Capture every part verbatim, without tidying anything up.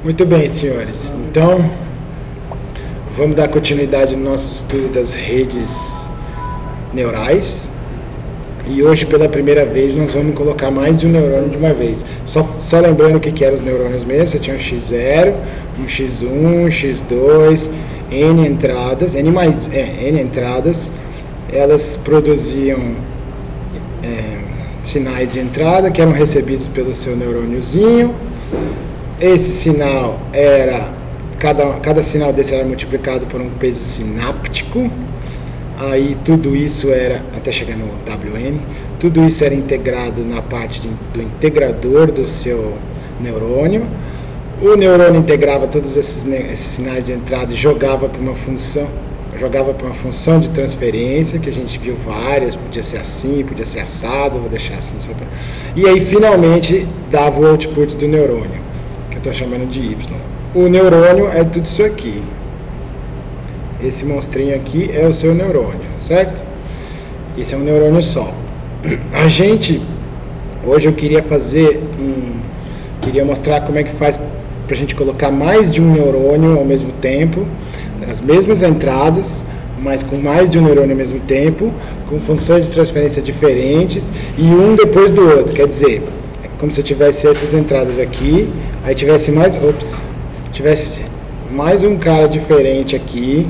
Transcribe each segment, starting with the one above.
Muito bem, senhores. Então, vamos dar continuidade no nosso estudo das redes neurais. E hoje, pela primeira vez, nós vamos colocar mais de um neurônio de uma vez. Só, só lembrando o que, que eram os neurônios mesmo. Você tinha um xis zero, um xis um, um xis dois, N entradas, N mais, é, N entradas. Elas produziam é, sinais de entrada que eram recebidos pelo seu neurôniozinho. Esse sinal era, cada, cada sinal desse era multiplicado por um peso sináptico. Aí tudo isso era, até chegar no W M, tudo isso era integrado na parte de, do integrador do seu neurônio. O neurônio integrava todos esses, esses sinais de entrada e jogava para uma função, jogava para uma função de transferência, que a gente viu várias, podia ser assim, podia ser assado, vou deixar assim só para... E aí finalmente dava o output do neurônio, que eu estou chamando de Y. O neurônio é tudo isso aqui. Esse monstrinho aqui é o seu neurônio, certo? Esse é um neurônio só. A gente, hoje eu queria fazer, um, queria mostrar como é que faz para a gente colocar mais de um neurônio ao mesmo tempo, as mesmas entradas, mas com mais de um neurônio ao mesmo tempo, com funções de transferência diferentes e um depois do outro. Quer dizer, é como se eu tivesse essas entradas aqui, aí tivesse mais, ops, tivesse mais um cara diferente aqui,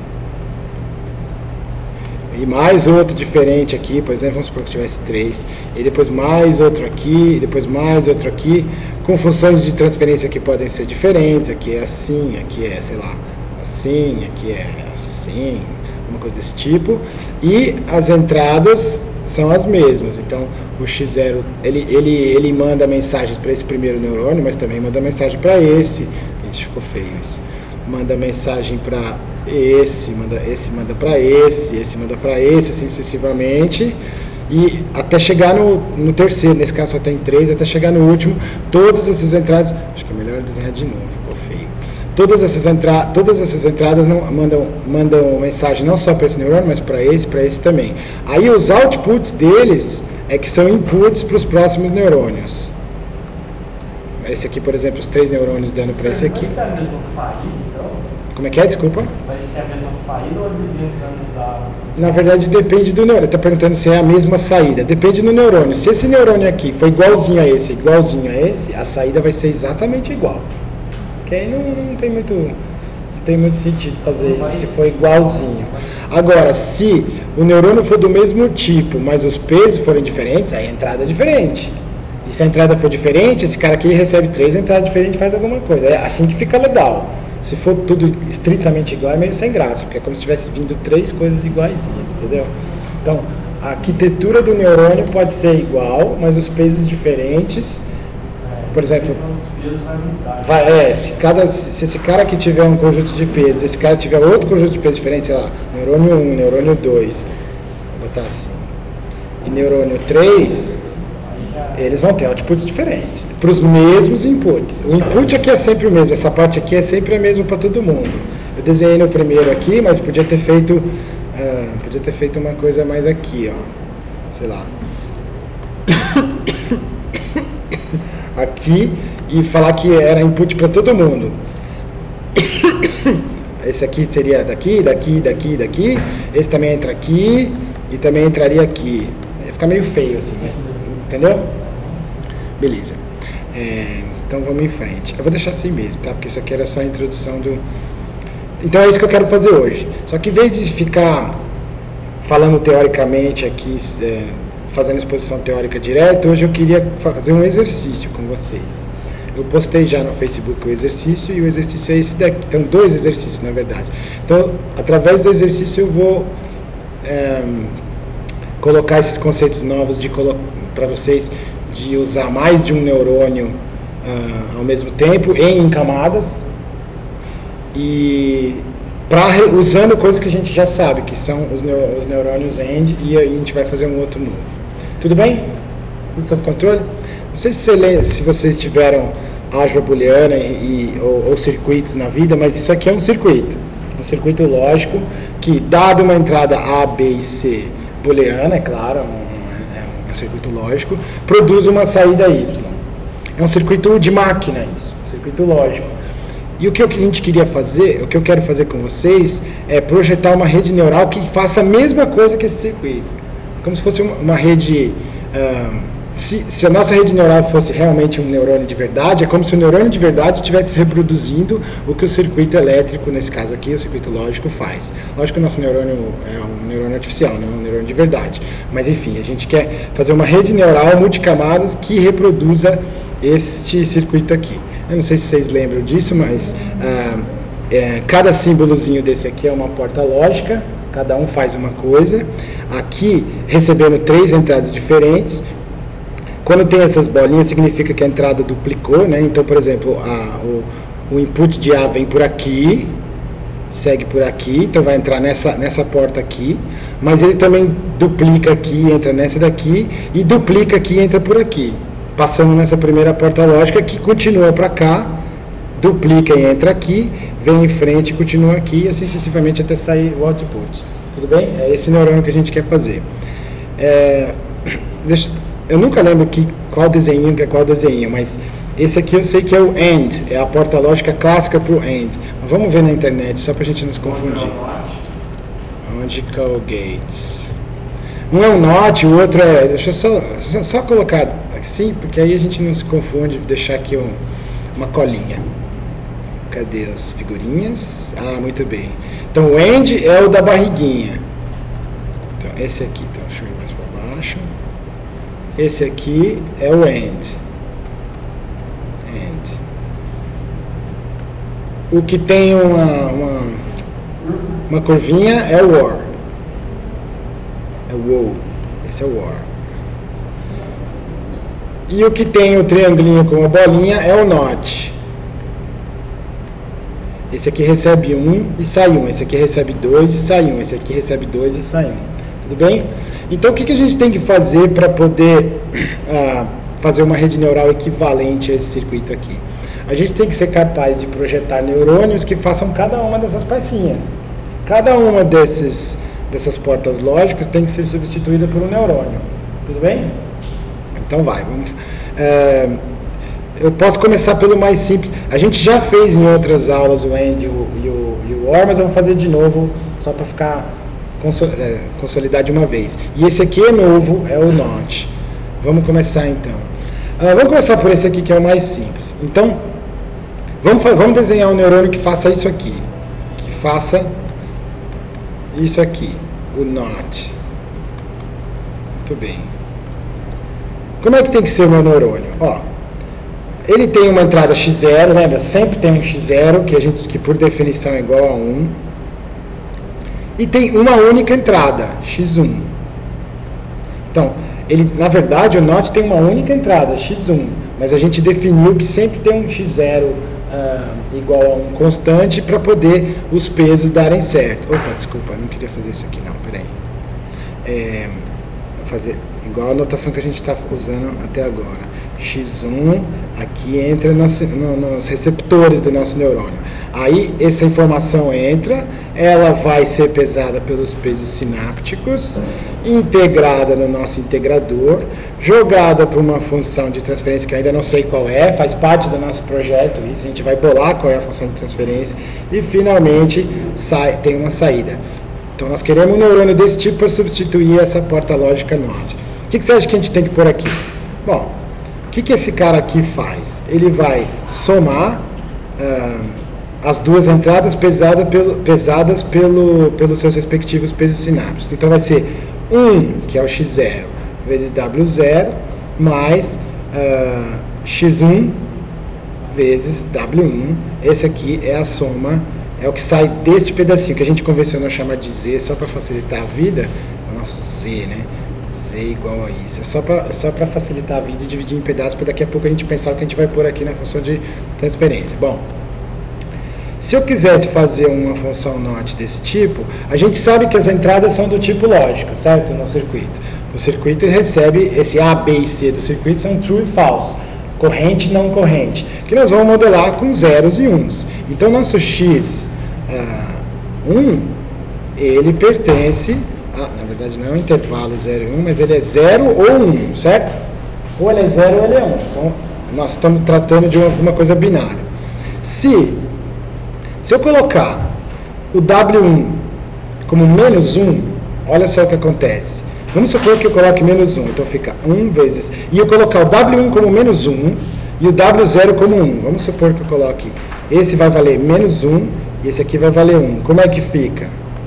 e mais outro diferente aqui, por exemplo, vamos supor que tivesse três, e depois mais outro aqui, e depois mais outro aqui, com funções de transferência que podem ser diferentes. Aqui é assim, aqui é, sei lá, assim, aqui é assim, uma coisa desse tipo, e as entradas são as mesmas. Então o xis zero, ele, ele, ele manda mensagens para esse primeiro neurônio, mas também manda mensagem para esse. Gente, ficou feio isso. Manda mensagem para esse, manda esse manda para esse, esse manda para esse, assim sucessivamente, e até chegar no, no terceiro, nesse caso só tem três, até chegar no último, todas essas entradas, acho que é melhor desenhar de novo, ficou feio. Todas essas, entra, todas essas entradas não, mandam, mandam mensagem não só para esse neurônio, mas para esse, para esse também. Aí os outputs deles é que são inputs para os próximos neurônios. Esse aqui, por exemplo, os três neurônios dando para esse aqui. Vai ser a mesma saída, então? Como é que é? Desculpa. Vai ser a mesma saída ou ele vai mudar? Na verdade, depende do neurônio. Está perguntando se é a mesma saída. Depende do neurônio. Se esse neurônio aqui for igualzinho a esse, igualzinho a esse, a saída vai ser exatamente igual. Porque aí não, não, tem, muito, não tem muito sentido fazer isso se for igualzinho. Agora, se o neurônio for do mesmo tipo, mas os pesos forem diferentes, aí a entrada é diferente. E se a entrada for diferente, esse cara aqui recebe três entradas diferentes e faz alguma coisa. É assim que fica legal. Se for tudo estritamente igual, é meio sem graça, porque é como se tivesse vindo três coisas iguaizinhas, entendeu? Então, a arquitetura do neurônio pode ser igual, mas os pesos diferentes, por exemplo, vai, é, se, cada, se esse cara aqui tiver um conjunto de pesos, esse cara tiver outro conjunto de pesos diferente, sei lá, neurônio um, neurônio dois, vou botar assim, e neurônio três, eles vão ter outputs diferentes, para os mesmos inputs. O input aqui é sempre o mesmo, essa parte aqui é sempre a mesma para todo mundo. Eu desenhei no primeiro aqui, mas podia ter feito, uh, podia ter feito uma coisa mais aqui, ó, sei lá. Aqui, e falar que era input para todo mundo. Esse aqui seria daqui, daqui, daqui, daqui. Esse também entra aqui e também entraria aqui. Ia ficar meio feio assim, mas, entendeu? Beleza. É, então vamos em frente. Eu vou deixar assim mesmo, tá? Porque isso aqui era só a introdução do... Então é isso que eu quero fazer hoje. Só que em vez de ficar falando teoricamente aqui, é, fazendo exposição teórica direto, hoje eu queria fazer um exercício com vocês. Eu postei já no Facebook o exercício, e o exercício é esse daqui. Então, dois exercícios, na verdade. Então, através do exercício, eu vou é, colocar esses conceitos novos de para vocês, de usar mais de um neurônio uh, ao mesmo tempo, em camadas, e pra, usando coisas que a gente já sabe, que são os, neu, os neurônios end, e aí a gente vai fazer um outro novo. Tudo bem? Tudo sob controle? Não sei se, você, se vocês tiveram álgebra booleana e, e, ou, ou circuitos na vida, mas isso aqui é um circuito. Um circuito lógico que, dado uma entrada A, B e C booleana, é claro, um, é um circuito lógico, produz uma saída Y. É um circuito de máquina isso, um circuito lógico. E o que a gente queria fazer, o que eu quero fazer com vocês, é projetar uma rede neural que faça a mesma coisa que esse circuito. Como se fosse uma, uma rede... Uh, se, se a nossa rede neural fosse realmente um neurônio de verdade, é como se o neurônio de verdade estivesse reproduzindo o que o circuito elétrico, nesse caso aqui, o circuito lógico, faz. Lógico que o nosso neurônio é um neurônio artificial, não é um neurônio de verdade. Mas, enfim, a gente quer fazer uma rede neural multicamadas que reproduza este circuito aqui. Eu não sei se vocês lembram disso, mas ah, é, cada símbolozinho desse aqui é uma porta lógica, cada um faz uma coisa. Aqui, recebendo três entradas diferentes. Quando tem essas bolinhas, significa que a entrada duplicou, né? Então, por exemplo, a, o, o input de A vem por aqui, segue por aqui, então vai entrar nessa, nessa porta aqui, mas ele também duplica aqui, entra nessa daqui, e duplica aqui e entra por aqui. Passando nessa primeira porta lógica, que continua para cá, duplica e entra aqui, vem em frente e continua aqui, e assim sucessivamente até sair o output. Tudo bem? É esse neurônio que a gente quer fazer. É, deixa, eu nunca lembro que, qual desenho que é qual desenho, mas esse aqui eu sei que é o AND, é a porta lógica clássica para o AND. Mas vamos ver na internet, só para a gente não se confundir. Logical Gates. Um é um NOT, o outro é... Deixa eu só, só, só colocar assim, porque aí a gente não se confunde, vou deixar aqui um, uma colinha. Cadê as figurinhas? Ah, muito bem. Então o AND é o da barriguinha. Então esse aqui, então, deixa eu ir mais para baixo. Esse aqui é o AND. AND. O que tem uma, uma, uma curvinha é o OR. É o O. Esse é o OR. E o que tem o triangulinho com a bolinha é o NOT. Esse aqui recebe um e sai um. Esse aqui recebe dois e sai um. Esse aqui recebe dois e sai um. Tudo bem? Então, o que, que a gente tem que fazer para poder ah, fazer uma rede neural equivalente a esse circuito aqui? A gente tem que ser capaz de projetar neurônios que façam cada uma dessas pecinhas. Cada uma desses, dessas portas lógicas tem que ser substituída por um neurônio. Tudo bem? Então vai, vamos... É, eu posso começar pelo mais simples. A gente já fez em outras aulas o AND e o, e o, e o OR, mas vamos fazer de novo, só para ficar é, consolidar de uma vez. E esse aqui é novo, é o NOT. Vamos começar então. Ah, vamos começar por esse aqui que é o mais simples. Então, vamos, vamos desenhar um neurônio que faça isso aqui. Que faça isso aqui, o NOT. Muito bem. Como é que tem que ser o meu neurônio? Ó, ele tem uma entrada x zero, lembra? Sempre tem um x zero, que, a gente, que por definição é igual a um. E tem uma única entrada, x um. Então, ele, na verdade, o NOT tem uma única entrada, x um. Mas a gente definiu que sempre tem um x zero ah, igual a um constante para poder os pesos darem certo. Opa, desculpa, não queria fazer isso aqui não, peraí. É, vou fazer igual a notação que a gente está usando até agora. x um aqui entra nos, no, nos receptores do nosso neurônio. Aí essa informação entra, ela vai ser pesada pelos pesos sinápticos, integrada no nosso integrador, jogada para uma função de transferência que eu ainda não sei qual é, faz parte do nosso projeto isso, a gente vai bolar qual é a função de transferência e finalmente sai, tem uma saída. Então nós queremos um neurônio desse tipo para substituir essa porta lógica NOT. O que, que você acha que a gente tem que pôr aqui? Bom, o que, que esse cara aqui faz? Ele vai somar ah, as duas entradas pesada pelo, pesadas pelo, pelos seus respectivos pesos sinápticos. Então vai ser um, que é o x zero, vezes w zero, mais ah, x um vezes w um. Esse aqui é a soma, é o que sai deste pedacinho, que a gente convencionou chamar de z, só para facilitar a vida, é o nosso z, né? Z igual a isso. É só para só para facilitar a vida e dividir em pedaços, para daqui a pouco a gente pensar o que a gente vai pôr aqui na função de transferência. Bom, se eu quisesse fazer uma função NOT desse tipo, a gente sabe que as entradas são do tipo lógico, certo? No circuito. O circuito recebe, esse A, B e C do circuito são true e false, corrente e não corrente, que nós vamos modelar com zeros e uns. Então, nosso x um, ele pertence... Ah, na verdade não é um intervalo zero e um, mas ele é zero ou um, certo? Ou ele é zero ou ele é um. Então, nós estamos tratando de alguma coisa binária. Se Se eu colocar o W um como menos um, olha só o que acontece. Vamos supor que eu coloque menos um, então fica um vezes... E eu colocar o W um como menos um e o W zero como um. Vamos supor que eu coloque... Esse vai valer menos um e esse aqui vai valer um. Como é que fica?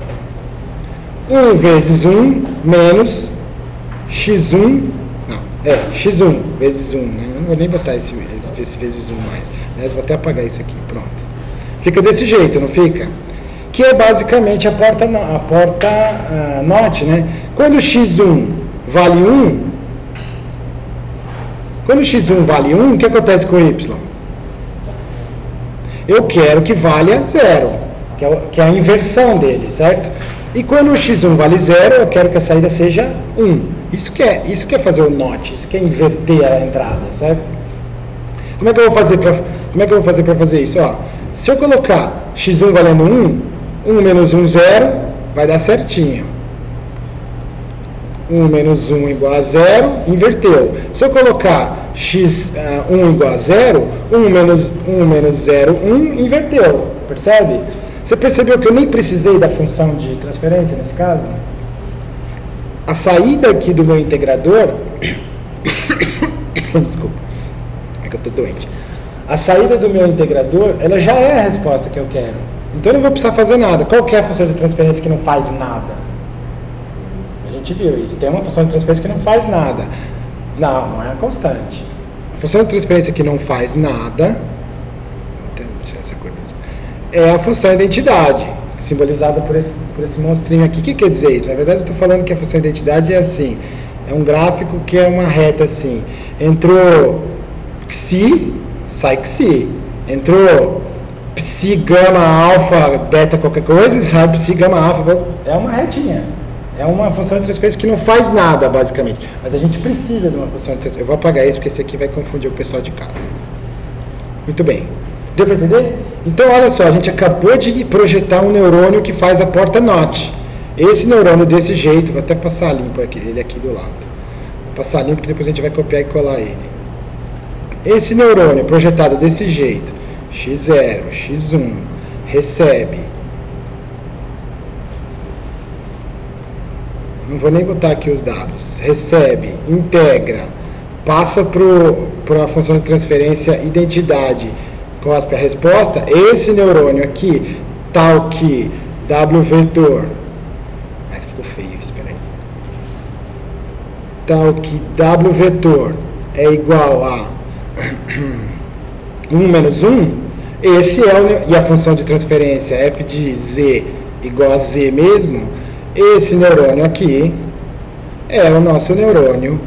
um vezes um menos x um... Não, é, x um vezes um. Né? Não vou nem botar esse, esse, esse vezes um mais. Aliás, vou até apagar isso aqui, pronto. Fica desse jeito, não fica? Que é basicamente a porta, a porta uh, not, né? Quando x um vale um, quando x um vale um, o que acontece com y? Eu quero que valha zero, que é, que é a inversão dele, certo? E quando o x um vale zero, eu quero que a saída seja um. Isso que é, isso que é fazer o not, isso que é inverter a entrada, certo? Como é que eu vou fazer para, como é que eu vou fazer para fazer isso? Ó, se eu colocar x um valendo um, um menos um, zero, vai dar certinho. um menos um igual a zero, inverteu. Se eu colocar x um igual a zero, um menos um menos zero, um, inverteu. Percebe? Você percebeu que eu nem precisei da função de transferência nesse caso? A saída aqui do meu integrador... Desculpa, é que eu estou doente. A saída do meu integrador, ela já é a resposta que eu quero. Então eu não vou precisar fazer nada. Qual que é a função de transferência que não faz nada? A gente viu isso. Tem uma função de transferência que não faz nada. Não, não é a constante. A função de transferência que não faz nada, vou até deixar essa cor mesmo, é a função identidade, simbolizada por esse, por esse monstrinho aqui. O que quer dizer isso? Na verdade, eu estou falando que a função identidade é assim. É um gráfico que é uma reta assim. Entrou xi, sai xi. Entrou psi, gama, alfa, beta, qualquer coisa, sai psi, gama, alfa. É uma retinha. É uma função de transferência que não faz nada, basicamente. Mas a gente precisa de uma função de transferência. Eu vou apagar esse, porque esse aqui vai confundir o pessoal de casa. Muito bem. Deu para entender? Então, olha só, a gente acabou de projetar um neurônio que faz a porta not. Esse neurônio desse jeito, vou até passar limpo aqui, ele aqui do lado. Vou passar limpo, porque depois a gente vai copiar e colar ele. Esse neurônio projetado desse jeito, x zero, x um, recebe... Não vou nem botar aqui os dados. Recebe, integra, passa para a função de transferência identidade, cospe a resposta. Esse neurônio aqui, tal que w vetor, ah, ficou feio, espera aí. Tal que w vetor é igual a um menos um, esse é o, e a função de transferência f de z igual a z mesmo. Esse neurônio aqui é o nosso neurônio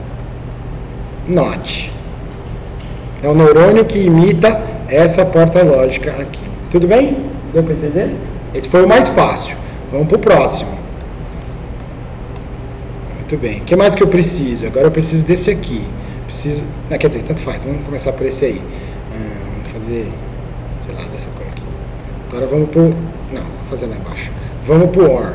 not. É o neurônio que imita essa porta lógica aqui. Tudo bem? Deu para entender? Esse foi o mais fácil. Vamos para o próximo. Muito bem. O que mais que eu preciso? Agora eu preciso desse aqui. Preciso... Não, quer dizer, tanto faz. Vamos começar por esse aí. Ah, vamos fazer, sei lá, dessa cor aqui. Agora vamos para o... Não, vou fazer lá embaixo. Vamos para o or.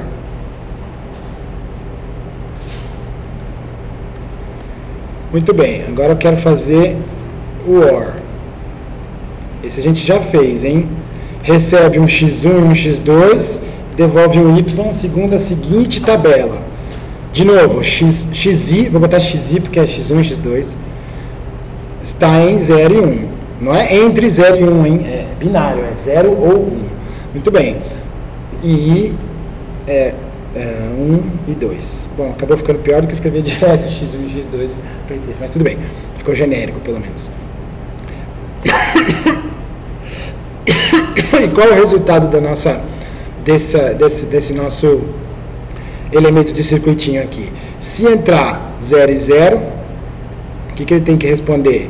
Muito bem, agora eu quero fazer o or. Esse a gente já fez, hein? Recebe um x um e um x dois, devolve um y segundo a seguinte tabela. De novo, x, xi, vou botar xi porque é x um e x dois, está em zero e um. Não é entre zero e um, hein? É binário, é zero ou um. Muito bem. E é... um e dois. Bom, acabou ficando pior do que escrever direto x um e x dois para texto, mas tudo bem. Ficou genérico, pelo menos. E qual é o resultado da nossa, dessa, desse, desse nosso elemento de circuitinho aqui? Se entrar zero e zero, o que, que ele tem que responder?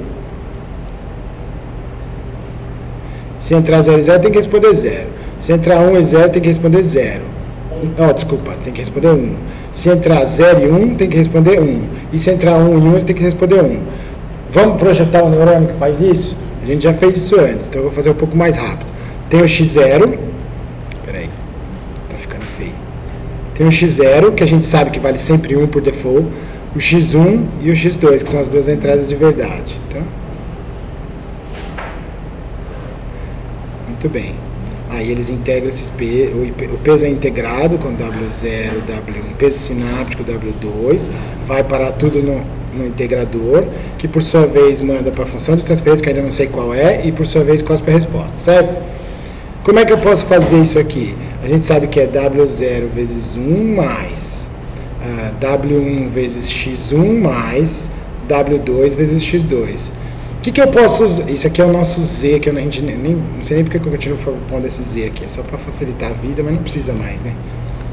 Se entrar zero e zero, tem que responder zero. Se entrar um e zero, tem que responder zero. Oh, desculpa, tem que responder um. Se entrar zero e um, tem que responder um. E se entrar um e um, ele tem que responder um. Vamos projetar um neurônio que faz isso? A gente já fez isso antes, então eu vou fazer um pouco mais rápido. Tem o x zero. Espera aí, tá ficando feio. Tem o x zero, que a gente sabe que vale sempre um por default. O x um e o x dois, que são as duas entradas de verdade. Tá? Muito bem. Aí eles integram esses pesos, o peso é integrado com W zero, W um, peso sináptico W dois, vai parar tudo no, no integrador, que por sua vez manda para a função de transferência, que ainda não sei qual é, e por sua vez cospe a resposta, certo? Como é que eu posso fazer isso aqui? A gente sabe que é W zero vezes um mais uh, W um vezes X um mais W dois vezes X dois. O que, que eu posso usar? Isso aqui é o nosso Z, que eu, a gente nem, nem, não sei nem porque eu continuo pondo esse Z aqui, é só para facilitar a vida, mas não precisa mais, né?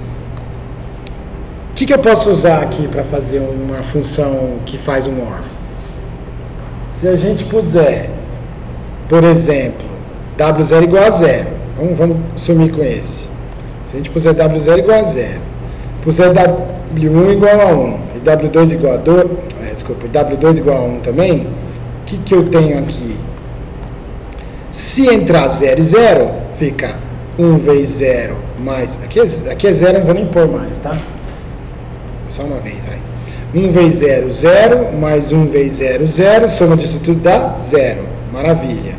O que, que eu posso usar aqui para fazer uma função que faz um OR? Se a gente puser, por exemplo, W zero igual a zero, vamos, vamos sumir com esse. Se a gente puser W zero igual a zero, puser W um igual a um e W dois igual a dois, é, desculpa, W dois igual a um também, o que, que eu tenho aqui? Se entrar zero e zero, fica um vezes zero mais... Aqui é, aqui é zero, não vou nem pôr mais, tá? Só uma vez, vai. um vezes zero, zero, mais um vezes zero, zero, soma disso tudo dá zero. Maravilha.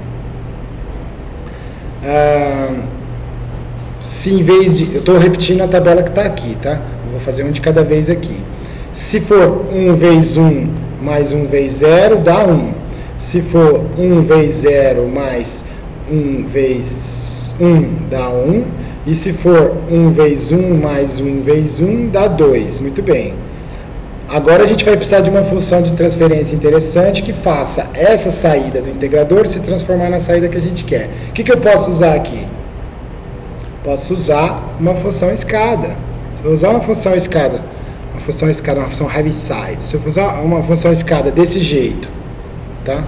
Ah, se em vez de... Eu estou repetindo a tabela que está aqui, tá? Eu vou fazer um de cada vez aqui. Se for um vezes um mais um vezes zero, dá um. Se for um vezes zero mais um vezes um, dá um. E se for um vezes um mais um vezes um, dá dois. Muito bem. Agora a gente vai precisar de uma função de transferência interessante que faça essa saída do integrador se transformar na saída que a gente quer. O que, que eu posso usar aqui? Posso usar uma função escada. Se eu usar uma função escada, uma função escada, uma função heaviside, se eu usar uma função escada desse jeito, tá?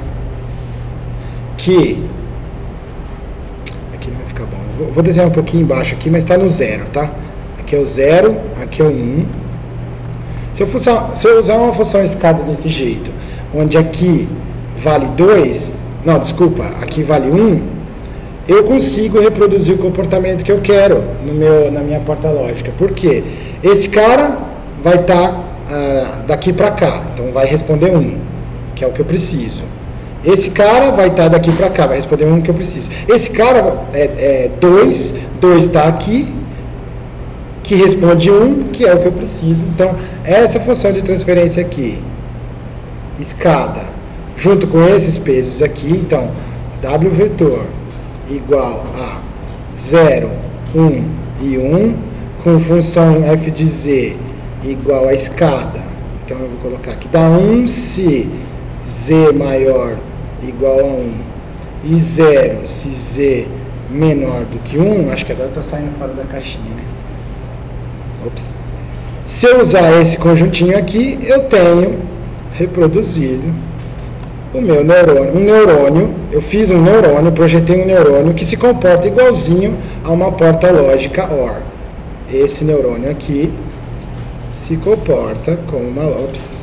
Que aqui não vai ficar bom. Vou, vou desenhar um pouquinho embaixo aqui, mas está no zero, tá? Aqui é o zero, aqui é o um. Se eu, função, se eu usar uma função escada desse jeito, onde aqui vale dois, não, desculpa, aqui vale um, eu consigo reproduzir o comportamento que eu quero no meu, na minha porta lógica. Por quê? Esse cara vai estar tá, uh, daqui para cá, então vai responder um, que é o que eu preciso. Esse cara vai estar tá daqui para cá, vai responder um que eu preciso. Esse cara é dois, dois está aqui, que responde um, que é o que eu preciso. Então, essa função de transferência aqui, escada, junto com esses pesos aqui, então, W vetor igual a zero, um e um, com função f de z igual a escada. Então, eu vou colocar aqui, dá um se z maior igual a um e zero se z menor do que um. Acho que agora eu estou saindo fora da caixinha, né? Ops. Se eu usar esse conjuntinho aqui, eu tenho reproduzido o meu neurônio. Um neurônio, eu fiz um neurônio, projetei um neurônio que se comporta igualzinho a uma porta lógica OR. Esse neurônio aqui se comporta como uma... Ops.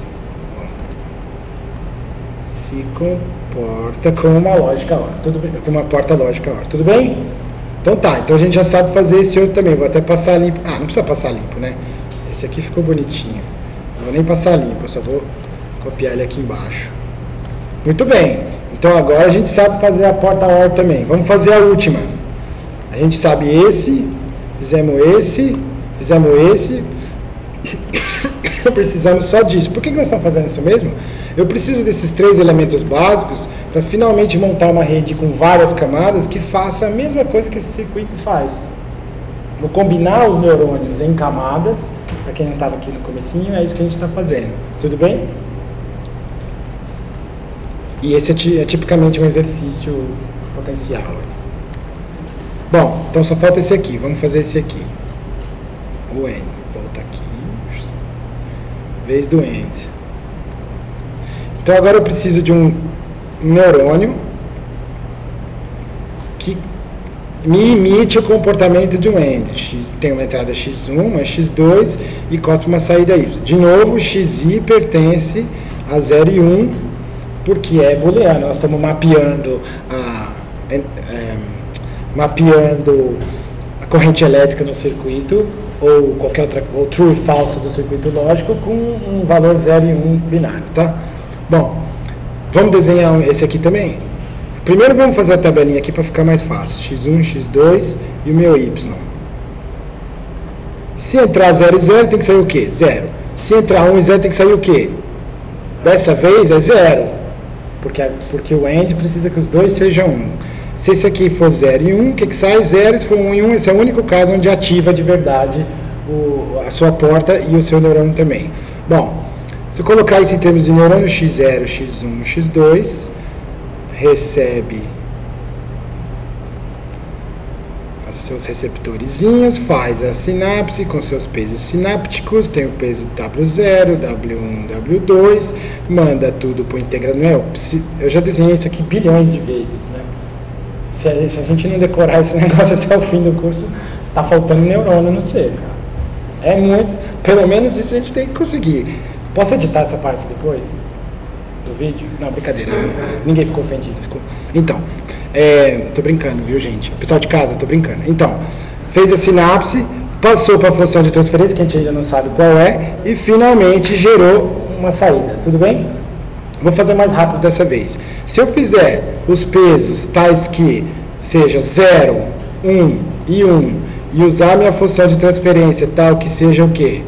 Se comporta como uma lógica OR. Tudo bem? Como uma porta lógica OR. Tudo bem? Então tá, então a gente já sabe fazer esse outro também. Vou até passar limpo. Ah, não precisa passar limpo, né? Esse aqui ficou bonitinho. Não vou nem passar limpo, eu só vou copiar ele aqui embaixo. Muito bem. Então agora a gente sabe fazer a porta OR também. Vamos fazer a última. A gente sabe esse, fizemos esse, fizemos esse. Precisamos só disso. Por que nós estamos fazendo isso mesmo? Eu preciso desses três elementos básicos para finalmente montar uma rede com várias camadas que faça a mesma coisa que esse circuito faz. Vou combinar os neurônios em camadas. Para quem não estava aqui no comecinho, é isso que a gente está fazendo. Tudo bem? E esse é tipicamente um exercício potencial. Bom, então só falta esse aqui. Vamos fazer esse aqui. O AND. Volta aqui. Vez do AND. Então agora eu preciso de um neurônio que me imite o comportamento de um AND. X, tem uma entrada x um, uma x dois e cospe uma saída y. De novo, xi pertence a zero e um, porque é booleano. Nós estamos mapeando a, é, mapeando a corrente elétrica no circuito, ou qualquer outra, ou true e falso do circuito lógico, com um valor zero e um binário, tá? Bom, vamos desenhar esse aqui também? primeiro vamos fazer a tabelinha aqui para ficar mais fácil. x um, x dois e o meu y. Se entrar zero e zero, tem que sair o quê? zero. Se entrar um e zero, tem que sair o quê? Dessa vez é zero. Porque, porque o AND precisa que os dois sejam um. Se esse aqui for zero e um, o que, que sai? zero. Se for um e um, esse é o único caso onde ativa de verdade o, a sua porta e o seu neurônio também. Bom, se eu colocar isso em termos de neurônio, x zero, x um, x dois, recebe os seus receptorzinhos, faz a sinapse com seus pesos sinápticos, tem o peso W zero, W um, W dois, manda tudo para o integrador. Eu, eu já desenhei isso aqui bilhões de vezes, né? Se a, se a gente não decorar esse negócio até o fim do curso, está faltando neurônio no C, cara. É muito, pelo menos isso a gente tem que conseguir. Posso editar essa parte depois? Do vídeo? Não, brincadeira. Ninguém ficou ofendido. Ficou. Então, é, tô brincando, viu, gente? Pessoal de casa, tô brincando. Então, fez a sinapse, passou para a função de transferência, que a gente ainda não sabe qual é, e finalmente gerou uma saída. Tudo bem? Vou fazer mais rápido dessa vez. Se eu fizer os pesos tais que seja zero, um e um, e usar minha função de transferência tal que seja o quê?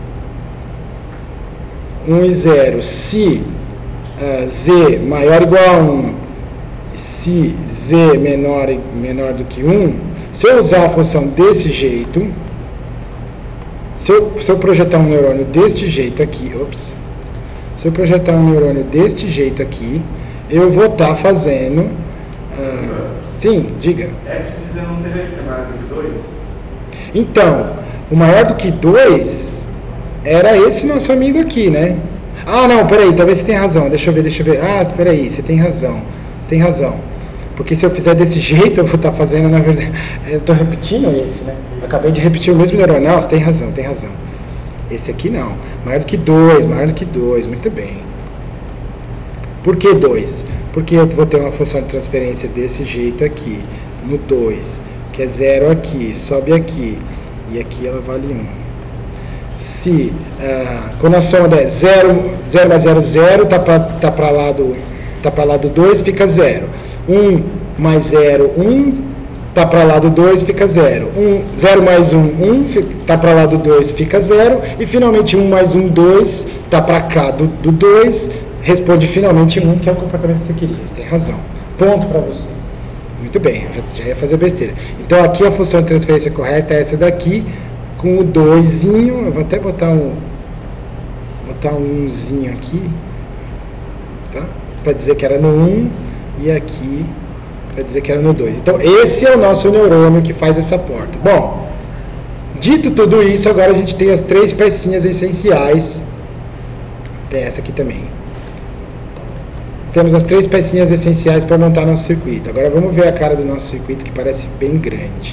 um e zero, se uh, z maior ou igual a um, se z menor, menor do que um, se eu usar a função desse jeito, se eu, se eu projetar um neurônio deste jeito aqui, ops, se eu projetar um neurônio deste jeito aqui, eu vou estar tá fazendo, uh, sim, diga. F de z não teria que ser maior do que dois? Então, o maior do que dois era esse nosso amigo aqui, né? Ah, não, peraí, talvez você tenha razão, deixa eu ver, deixa eu ver. Ah, peraí, você tem razão, você tem razão. Porque se eu fizer desse jeito, eu vou estar fazendo, na verdade, eu estou repetindo esse, né? Eu acabei de repetir o mesmo neurônio. Não, você tem razão, tem razão. Esse aqui não, maior do que dois, maior do que dois, muito bem. Por que dois? Porque eu vou ter uma função de transferência desse jeito aqui, no dois, que é zero aqui, sobe aqui, e aqui ela vale um. Se, ah, quando a soma der zero, zero mais zero, zero, está para tá para lá do tá para lá do dois, fica zero. um mais zero, um, está para lá do dois, fica zero. um, zero mais um, um, está para lá do dois, fica zero. E finalmente um mais um, dois, está para cá do, do dois, responde finalmente um, que é o comportamento que você queria. Você tem razão. Ponto para você. Muito bem, eu já, já ia fazer besteira. Então aqui a função de transferência correta é essa daqui, com o doisinho, eu vou até botar um botar um umzinho aqui, tá? Para dizer que era no um e aqui para dizer que era no dois. Então esse é o nosso neurônio que faz essa porta. Bom, dito tudo isso, agora a gente tem as três pecinhas essenciais. Tem essa aqui também. Temos as três pecinhas essenciais para montar nosso circuito. Agora vamos ver a cara do nosso circuito, que parece bem grande.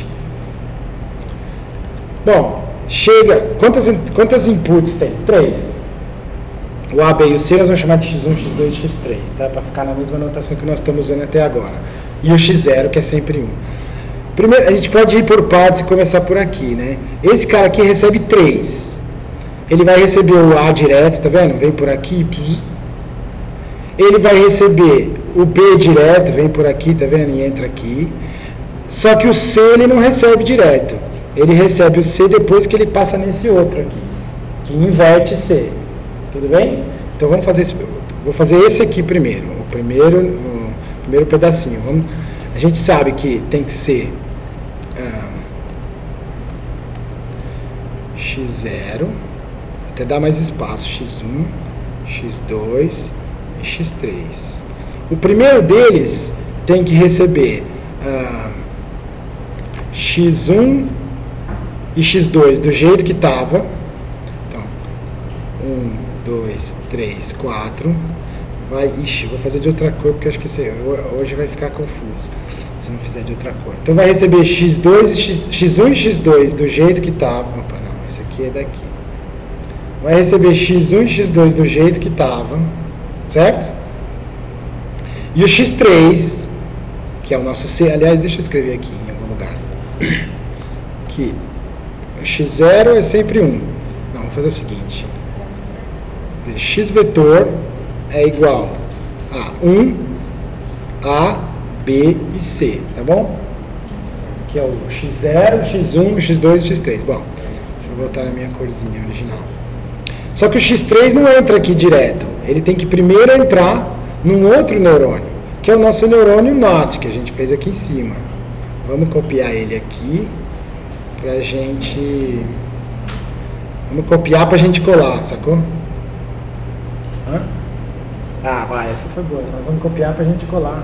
Bom, chega... Quantas, quantas inputs tem? Três. O A, B e o C nós vamos chamar de x um, x dois e x três, tá? Para ficar na mesma notação que nós estamos usando até agora. E o x zero, que é sempre um. Primeiro, a gente pode ir por partes e começar por aqui, né? Esse cara aqui recebe três. Ele vai receber o A direto, tá vendo? Vem por aqui. Ele vai receber o B direto, vem por aqui, tá vendo? E entra aqui. Só que o C ele não recebe direto. Ele recebe o C depois que ele passa nesse outro aqui, que inverte C. Tudo bem? Então vamos fazer esse, vou fazer esse aqui primeiro, o primeiro, o primeiro pedacinho. Vamos, a gente sabe que tem que ser ah, x zero, até dar mais espaço, x um, x dois e x três. O primeiro deles tem que receber ah, x um e x dois do jeito que estava. Então, um, dois, três, quatro. Vai, ixi, vou fazer de outra cor, porque acho que esse, hoje vai ficar confuso se não fizer de outra cor. Então, vai receber x dois e x, x um e x dois do jeito que estava. Opa, não, esse aqui é daqui. Vai receber x um e x dois do jeito que estava, certo? E o x três, que é o nosso C, aliás, deixa eu escrever aqui em algum lugar. Que o x zero é sempre um. Não, vou fazer o seguinte. X vetor é igual a um a B e C, tá bom? Aqui é o x zero, x um, x dois e x três. Bom, deixa eu voltar na minha corzinha original. Só que o x três não entra aqui direto. Ele tem que primeiro entrar num outro neurônio, que é o nosso neurônio NOT, que a gente fez aqui em cima. Vamos copiar ele aqui pra gente... Vamos copiar pra gente colar, sacou? Hã? Ah, vai, essa foi boa. Nós vamos copiar pra gente colar.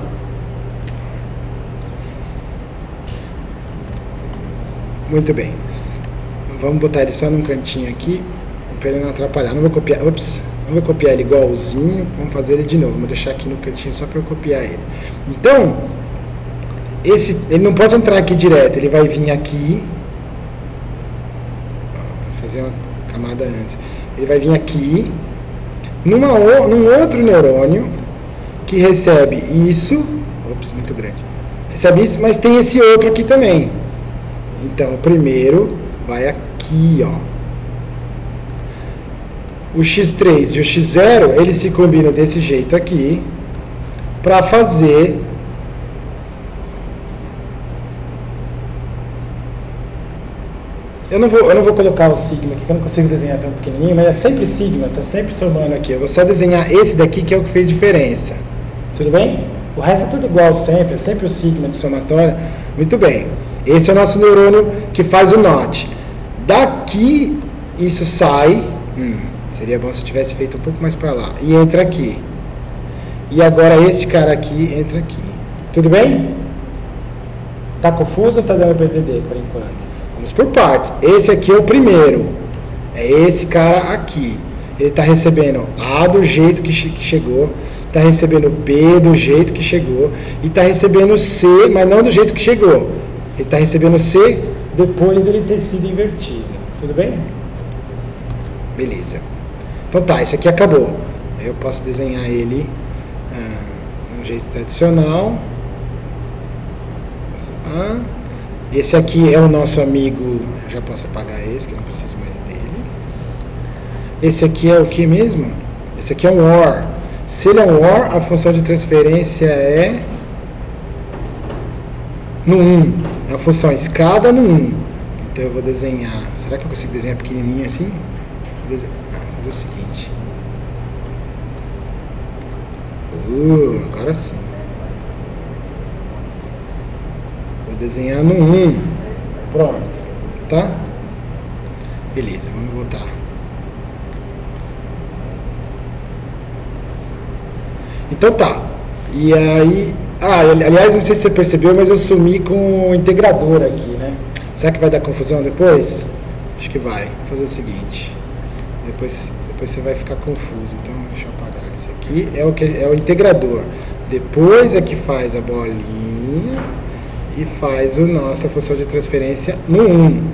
Muito bem. Vamos botar ele só num cantinho aqui, para ele não atrapalhar. Não vou copiar, ops, não vou copiar ele igualzinho, vamos fazer ele de novo. Vou deixar aqui no cantinho só para eu copiar ele. Então, esse, ele não pode entrar aqui direto, ele vai vir aqui, vou fazer uma camada antes. Ele vai vir aqui, numa, num outro neurônio, que recebe isso, ops, muito grande, recebe isso, mas tem esse outro aqui também. Então, o primeiro vai aqui, ó. O x três e o x zero, eles se combinam desse jeito aqui, para fazer eu não, vou, eu não vou colocar o sigma aqui, que eu não consigo desenhar tão pequenininho, mas é sempre sigma, tá sempre somando aqui. Eu vou só desenhar esse daqui, que é o que fez diferença. Tudo bem? O resto é tudo igual sempre, é sempre o sigma de somatória. Muito bem. Esse é o nosso neurônio que faz o NOT. Daqui, isso sai... Hum, seria bom se eu tivesse feito um pouco mais para lá. E entra aqui. E agora esse cara aqui entra aqui. Tudo bem? Tá confuso ou tá dando para entender por enquanto? Vamos por partes. Esse aqui é o primeiro. É esse cara aqui. Ele está recebendo A do jeito que, che que chegou. Está recebendo B do jeito que chegou. E está recebendo C, mas não do jeito que chegou. Ele está recebendo C depois dele ter sido invertido. Tudo bem? Beleza. Então tá, esse aqui acabou. Aí eu posso desenhar ele ah, de um jeito tradicional. Ah, esse aqui é o nosso amigo... Já posso apagar esse, que eu não preciso mais dele. Esse aqui é o que mesmo? Esse aqui é um O R. Se ele é um O R, a função de transferência é... no um. É a função escada no um. Então eu vou desenhar... Será que eu consigo desenhar pequenininho assim? Vou desenhar, ah, vou fazer o seguinte. Uh, agora sim. Vou desenhar no um. Pronto. Tá? Beleza, vamos voltar. Então tá. E aí... Ah, aliás, não sei se você percebeu, mas eu sumi com o integrador aqui, né? Será que vai dar confusão depois? Acho que vai. Vou fazer o seguinte. Depois, depois você vai ficar confuso. Então, deixa eu apagar. Esse aqui é o, que, é o integrador. Depois é que faz a bolinha e faz a nossa função de transferência no um.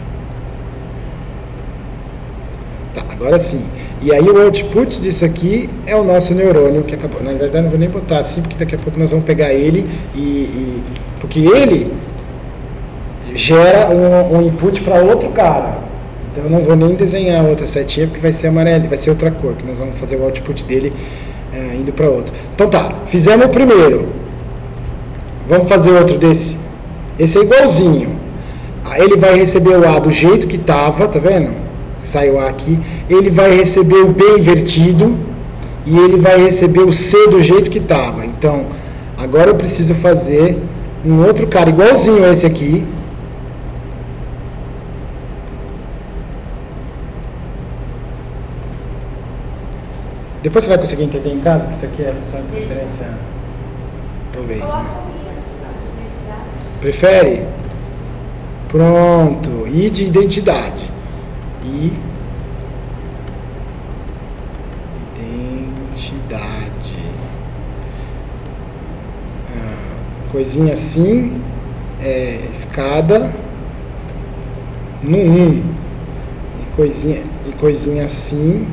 Tá, agora sim. E aí o output disso aqui é o nosso neurônio que acabou. Na verdade, não vou nem botar assim, porque daqui a pouco nós vamos pegar ele e... e porque ele gera um, um input para outro cara. Então eu não vou nem desenhar outra setinha, porque vai ser amarelo, vai ser outra cor, que nós vamos fazer o output dele é, indo para outro. Então tá, fizemos o primeiro. Vamos fazer outro desse. Esse é igualzinho. Ele vai receber o A do jeito que estava, tá vendo? Sai o A aqui, ele vai receber o B invertido e ele vai receber o C do jeito que estava. Então, agora eu preciso fazer um outro cara igualzinho a esse aqui. Depois você vai conseguir entender em casa que isso aqui é a função de transferência? Talvez, né? Prefere? Pronto. I de identidade. I identidade. Ah, coisinha assim, é, escada no um. E coisinha, e coisinha assim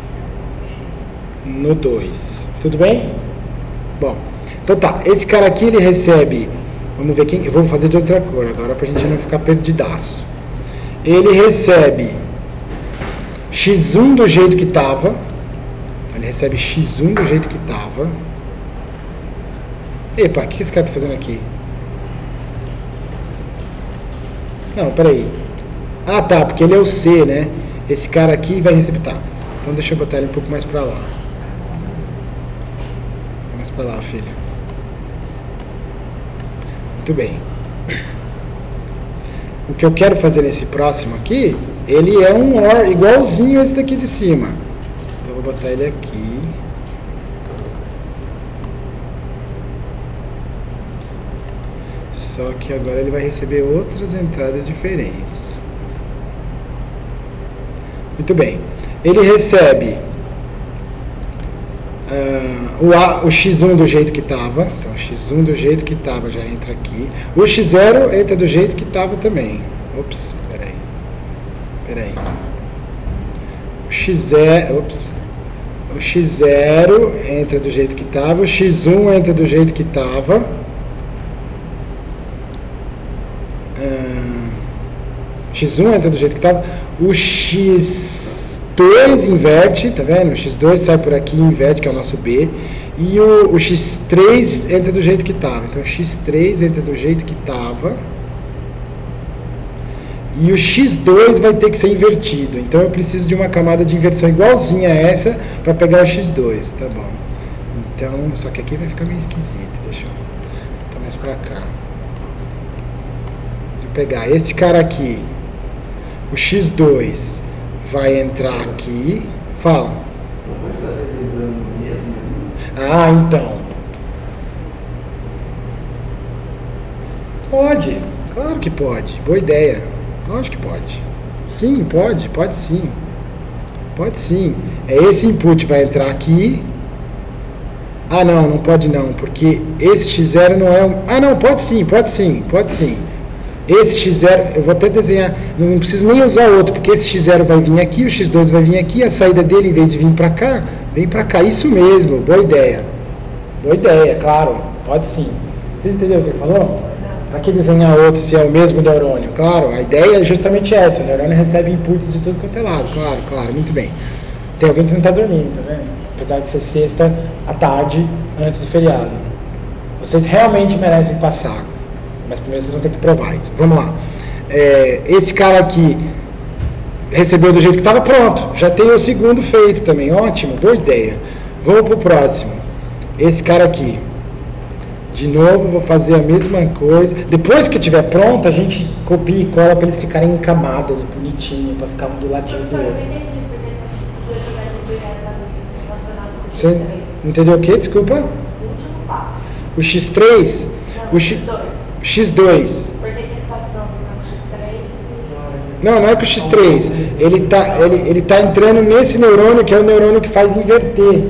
no dois. Tudo bem? Bom, então tá. Esse cara aqui ele recebe. Vamos ver quem. Eu vou fazer de outra cor agora pra gente não ficar perdidaço. Ele recebe x um do jeito que estava. Ele recebe x um do jeito que estava. Epa, o que esse cara tá fazendo aqui? Não, peraí. Ah, tá, porque ele é o C, né? Esse cara aqui vai receber... Tá, então deixa eu botar ele um pouco mais pra lá. Mais pra lá, filho. Muito bem. O que eu quero fazer nesse próximo aqui, ele é um OR igualzinho esse daqui de cima. Então eu vou botar ele aqui. Só que agora ele vai receber outras entradas diferentes. Muito bem. Ele recebe uh, o, A, o xis um do jeito que estava. Então, o xis um do jeito que estava já entra aqui. O xis zero entra do jeito que estava também. Ops, peraí. Peraí. O xis zero, ops. O xis zero entra do jeito que estava. O xis um entra do jeito que estava. xis um entra do jeito que estava, o xis dois inverte, tá vendo? O xis dois sai por aqui e inverte, que é o nosso B, e o, o xis três entra do jeito que estava. Então o xis três entra do jeito que estava, e o xis dois vai ter que ser invertido. Então eu preciso de uma camada de inversão igualzinha a essa para pegar o xis dois, tá bom? Então, só que aqui vai ficar meio esquisito, deixa eu botar mais para cá. Deixa eu pegar este cara aqui. O xis dois vai entrar aqui. Fala. Você pode fazer lembrando mesmo? Ah, então. Pode. Claro que pode. Boa ideia. Lógico que pode. Sim, pode. Pode sim. Pode sim. É esse input vai entrar aqui. Ah, não. Não pode não. Porque esse xis zero não é um... Ah, não. Pode sim. Pode sim. Pode sim. Esse xis zero, eu vou até desenhar, não preciso nem usar outro, porque esse xis zero vai vir aqui, o xis dois vai vir aqui, a saída dele, em vez de vir para cá, vem para cá. Isso mesmo, boa ideia. Boa ideia, claro, pode sim. Vocês entenderam o que ele falou? Para que desenhar outro se é o mesmo neurônio? Claro, a ideia é justamente essa, o neurônio recebe inputs de tudo quanto é lado, claro, claro, muito bem. Tem alguém que não está dormindo, tá vendo? Apesar de ser sexta à tarde, antes do feriado. Vocês realmente merecem passar. Mas primeiro vocês vão ter que provar isso. Vamos lá. É, esse cara aqui recebeu do jeito que estava, pronto. Já tem o segundo feito também. Ótimo, boa ideia. Vamos para o próximo. Esse cara aqui. De novo, vou fazer a mesma coisa. Depois que estiver pronto, a gente copia e cola para eles ficarem em camadas, bonitinho, para ficar um do ladinho do outro. Você entendeu o que? Desculpa. O xis três? O X... xis dois. Por que ele pode não ser o xis três? Não, não é que o xis três. Ele está ele, ele tá entrando nesse neurônio, que é o neurônio que faz inverter.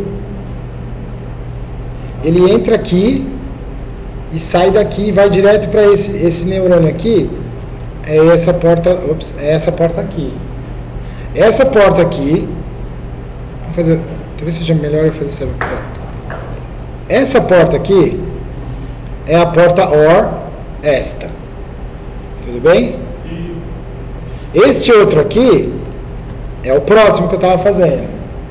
Ele entra aqui e sai daqui e vai direto para esse, esse neurônio aqui. É essa porta, ops, é essa porta aqui. Essa porta aqui, vamos fazer, talvez seja melhor eu fazer essa. Essa porta aqui é a porta OR esta. Tudo bem? Este outro aqui é o próximo que eu estava fazendo.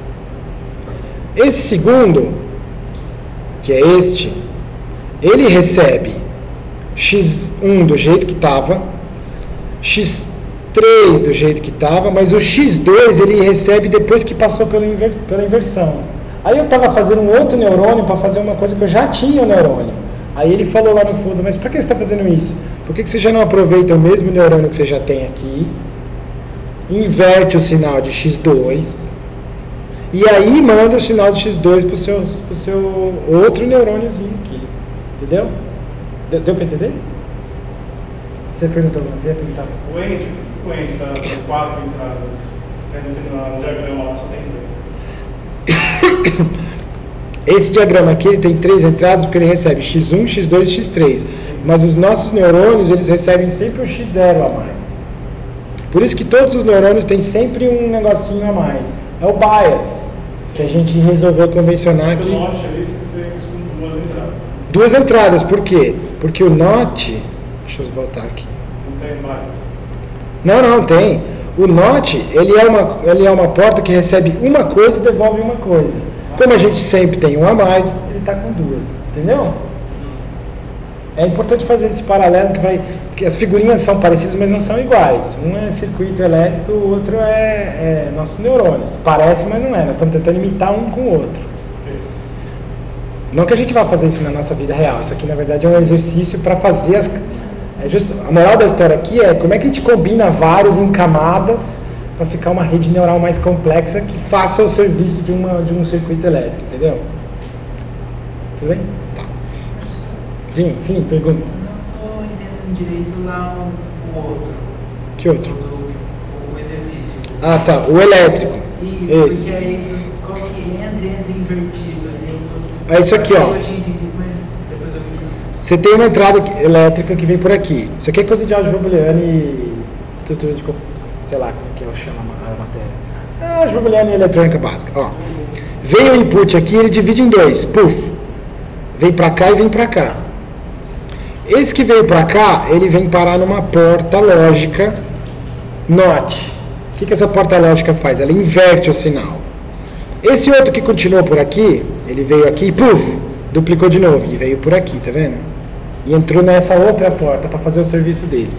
Esse segundo, que é este, ele recebe xis um do jeito que estava, xis três do jeito que estava, mas o xis dois ele recebe depois que passou pela, inver pela inversão. Aí eu estava fazendo um outro neurônio para fazer uma coisa que eu já tinha o neurônio. Aí ele falou lá no fundo, mas para que você está fazendo isso? Por que, que você já não aproveita o mesmo neurônio que você já tem aqui, inverte o sinal de xis dois, e aí manda o sinal de xis dois para o seu, pro seu outro neurôniozinho aqui. Entendeu? Deu, deu para entender? Você perguntou, você ia perguntar. O ente, o ente está com quatro entradas, sendo que no diagrama lá só tem dois. Esse diagrama aqui ele tem três entradas porque ele recebe xis um, xis dois e xis três. Mas os nossos neurônios eles recebem sempre um xis zero a mais. Por isso que todos os neurônios têm sempre um negocinho a mais. É o bias que a gente resolveu convencionar aqui. O note ali você tem com duas entradas. Duas entradas, por quê? Porque o NOT... Deixa eu voltar aqui. Não tem bias. Não, não, tem. O NOT, ele é uma, ele é uma porta que recebe uma coisa e devolve uma coisa. Como a gente sempre tem um a mais, ele está com duas. Entendeu? É importante fazer esse paralelo que vai, porque as figurinhas são parecidas, mas não são iguais. Um é circuito elétrico, o outro é, é nossos neurônios. Parece, mas não é. Nós estamos tentando imitar um com o outro. Não que a gente vá fazer isso na nossa vida real. Isso aqui, na verdade, é um exercício para fazer as... É justo, a moral da história aqui é como é que a gente combina vários em camadas para ficar uma rede neural mais complexa que faça o serviço de, uma, de um circuito elétrico, entendeu? Tudo bem? Tá. Sim, sim, pergunta. Eu não estou entendendo direito lá o, o outro. Que outro? O, o exercício. Ah, tá. O elétrico. Isso, Esse. porque aí qual que entra, entra invertido. Eu, É isso aqui, ó. Eu tinha entendido, mas depois eu vi. Você tem uma entrada elétrica que vem por aqui. Isso aqui é coisa de álgebra booleana e estrutura de, sei lá como que eu chamo a matéria. É álgebra booleana e eletrônica básica. Ó. Vem o input aqui, ele divide em dois. Puf. Vem pra cá e vem pra cá. Esse que veio pra cá, ele vem parar numa porta lógica NOT. O que, que essa porta lógica faz? Ela inverte o sinal. Esse outro que continuou por aqui, ele veio aqui e puf, duplicou de novo. E veio por aqui, tá vendo? E entrou nessa outra porta para fazer o serviço dele.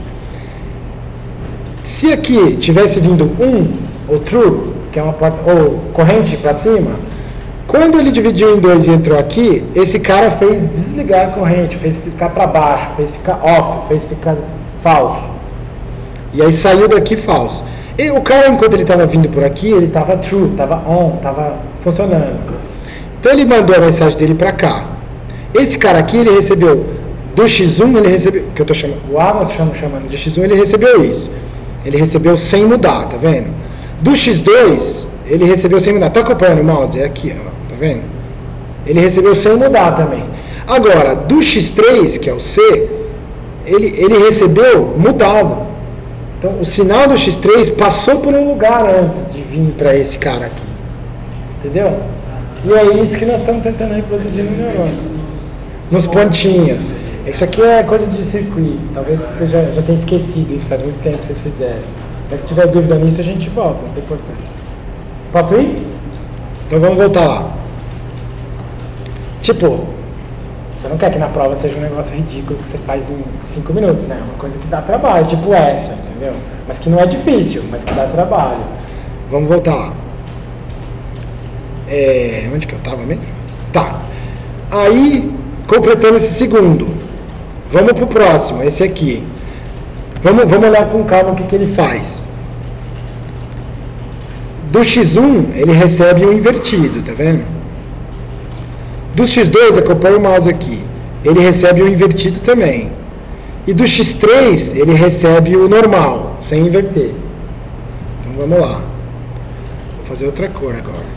Se aqui tivesse vindo um, ou true, que é uma porta, ou corrente para cima, quando ele dividiu em dois e entrou aqui, esse cara fez desligar a corrente, fez ficar para baixo, fez ficar off, fez ficar falso. E aí saiu daqui falso. E o cara, enquanto ele estava vindo por aqui, ele estava true, estava on, estava funcionando. Então ele mandou a mensagem dele para cá. Esse cara aqui, ele recebeu do xis um, ele recebeu, que eu estou chamando, o A, eu chamo chamando de xis um, ele recebeu isso. Ele recebeu sem mudar, tá vendo? Do xis dois, ele recebeu sem mudar. Tá acompanhando o mouse? É aqui, ó, tá vendo? Ele recebeu sem mudar também. Agora, do xis três, que é o C, ele, ele recebeu mudado. Então, o sinal do xis três passou por um lugar antes de vir para esse cara aqui. Entendeu? E é isso que nós estamos tentando reproduzir no neurônio. Nos pontinhos. Isso aqui é coisa de circuitos. Talvez você já, já tenha esquecido isso, faz muito tempo que vocês fizeram. Mas se tiver dúvida nisso, a gente volta, não tem importância. Posso ir? Então vamos voltar lá. Tipo, você não quer que na prova seja um negócio ridículo que você faz em cinco minutos, né? Uma coisa que dá trabalho, tipo essa, entendeu? Mas que não é difícil, mas que dá trabalho. Vamos voltar lá. É, onde que eu estava mesmo? Tá. Aí, completando esse segundo. Vamos pro próximo, esse aqui. Vamos, vamos olhar com calma o que, que ele faz. Do xis um, ele recebe um invertido, tá vendo? Do xis dois, acompanha o mouse aqui, ele recebe o invertido também. E do xis três, ele recebe o normal, sem inverter. Então vamos lá. Vou fazer outra cor agora.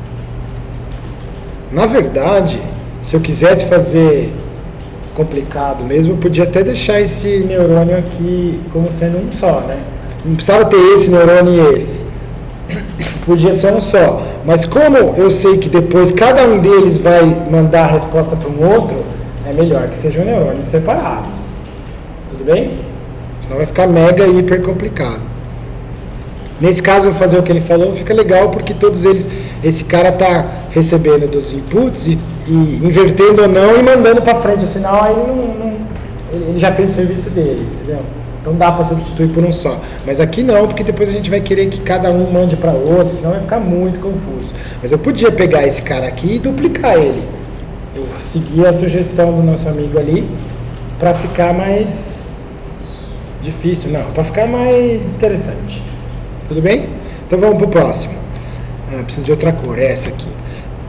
Na verdade, se eu quisesse fazer complicado mesmo, eu podia até deixar esse neurônio aqui como sendo um só, né? Não precisava ter esse neurônio e esse. Podia ser um só. Mas como eu sei que depois cada um deles vai mandar a resposta para um outro, é melhor que sejam neurônios separados. Tudo bem? Senão vai ficar mega hiper complicado. Nesse caso, eu vou fazer o que ele falou, fica legal porque todos eles, esse cara está recebendo dos inputs e, e invertendo ou não e mandando para frente o sinal, aí não, não, ele já fez o serviço dele, entendeu? Então dá para substituir por um só. Mas aqui não, porque depois a gente vai querer que cada um mande para outro, senão vai ficar muito confuso. Mas eu podia pegar esse cara aqui e duplicar ele. Eu segui a sugestão do nosso amigo ali para ficar mais difícil, não, para ficar mais interessante. Tudo bem? Então vamos para o próximo. Ah, preciso de outra cor, é essa aqui.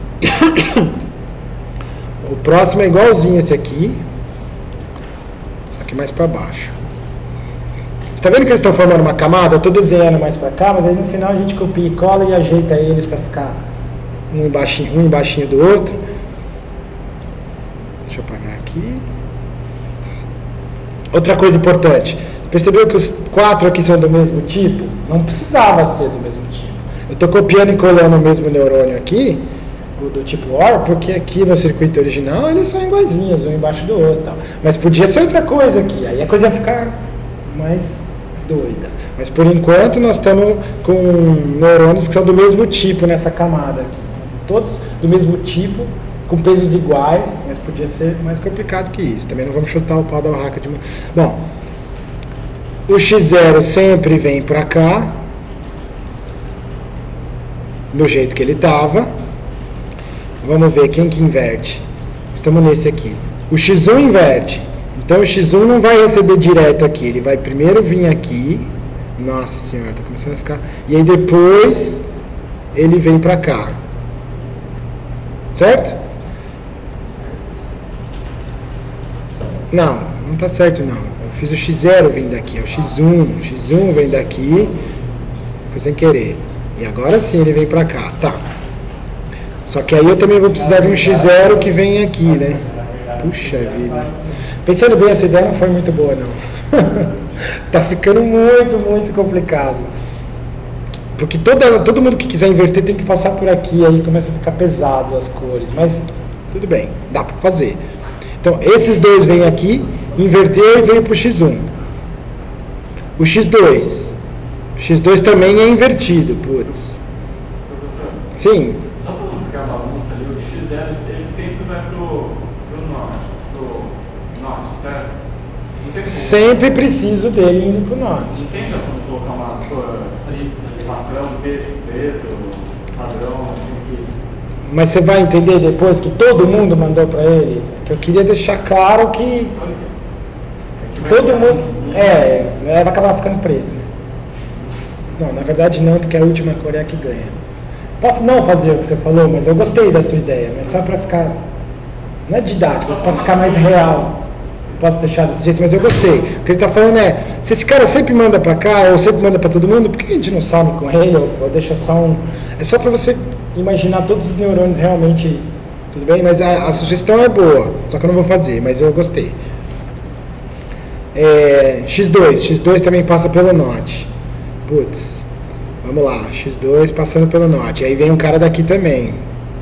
O próximo é igualzinho esse aqui, só que mais para baixo. Você está vendo que eles estão formando uma camada? Eu estou desenhando mais para cá, mas aí no final a gente copia e cola e ajeita eles para ficar um embaixo, um embaixinho do outro. Deixa eu apagar aqui. Outra coisa importante. Você percebeu que os quatro aqui são do mesmo tipo? Não precisava ser do mesmo tipo. Eu estou copiando e colando o mesmo neurônio aqui, do tipo O R, porque aqui no circuito original eles são iguaizinhos, um embaixo do outro. Tal. Mas podia ser outra coisa aqui, aí a coisa ia ficar mais doida. Mas por enquanto nós estamos com neurônios que são do mesmo tipo nessa camada aqui. Então, todos do mesmo tipo com pesos iguais, mas podia ser mais complicado que isso. Também não vamos chutar o pau da barraca de... Bom, o xis zero sempre vem para cá, do jeito que ele estava. Vamos ver quem que inverte. Estamos nesse aqui. O xis um inverte. Então o xis um não vai receber direto aqui. Ele vai primeiro vir aqui. Nossa senhora, tá começando a ficar... E aí depois ele vem para cá. Certo? Não, não tá certo não. Eu fiz o xis zero vem daqui. É o xis um. O xis um vem daqui. Foi sem querer. E agora sim ele vem para cá. Tá. Só que aí eu também vou precisar de um xis zero que vem aqui, né? Puxa vida. Pensando bem, essa ideia não foi muito boa, não. Tá ficando muito, muito complicado. Porque toda, todo mundo que quiser inverter tem que passar por aqui, aí começa a ficar pesado as cores. Mas tudo bem, dá para fazer. Então, esses dois vêm aqui, inverteu e veio para o xis um. O xis dois. O xis dois também é invertido, putz. Professor? Sim. Só para não ficar bagunça ali, o xis zero ele sempre vai pro, pro norte, pro norte, certo? Não tem como... Sempre preciso dele indo para o norte. Não tem já como colocar uma cor padrão, preto, preto, padrão, assim que... Mas você vai entender depois que todo mundo mandou para ele? Que eu queria deixar claro que, que todo mundo... É, vai acabar ficando preto. Né? Não, na verdade não, porque a última cor é a que ganha. Posso não fazer o que você falou, mas eu gostei da sua ideia. Mas só para ficar... Não é didático, mas para ficar mais real. Posso deixar desse jeito, mas eu gostei. O que ele está falando é, se esse cara sempre manda para cá, ou sempre manda para todo mundo, por que a gente não some com ele, ou, ou deixa só um... É só para você imaginar todos os neurônios realmente... Tudo bem? Mas a, a sugestão é boa, só que eu não vou fazer, mas eu gostei. É, xis dois. xis dois também passa pelo norte. Putz. Vamos lá. xis dois passando pelo norte. Aí vem um cara daqui também.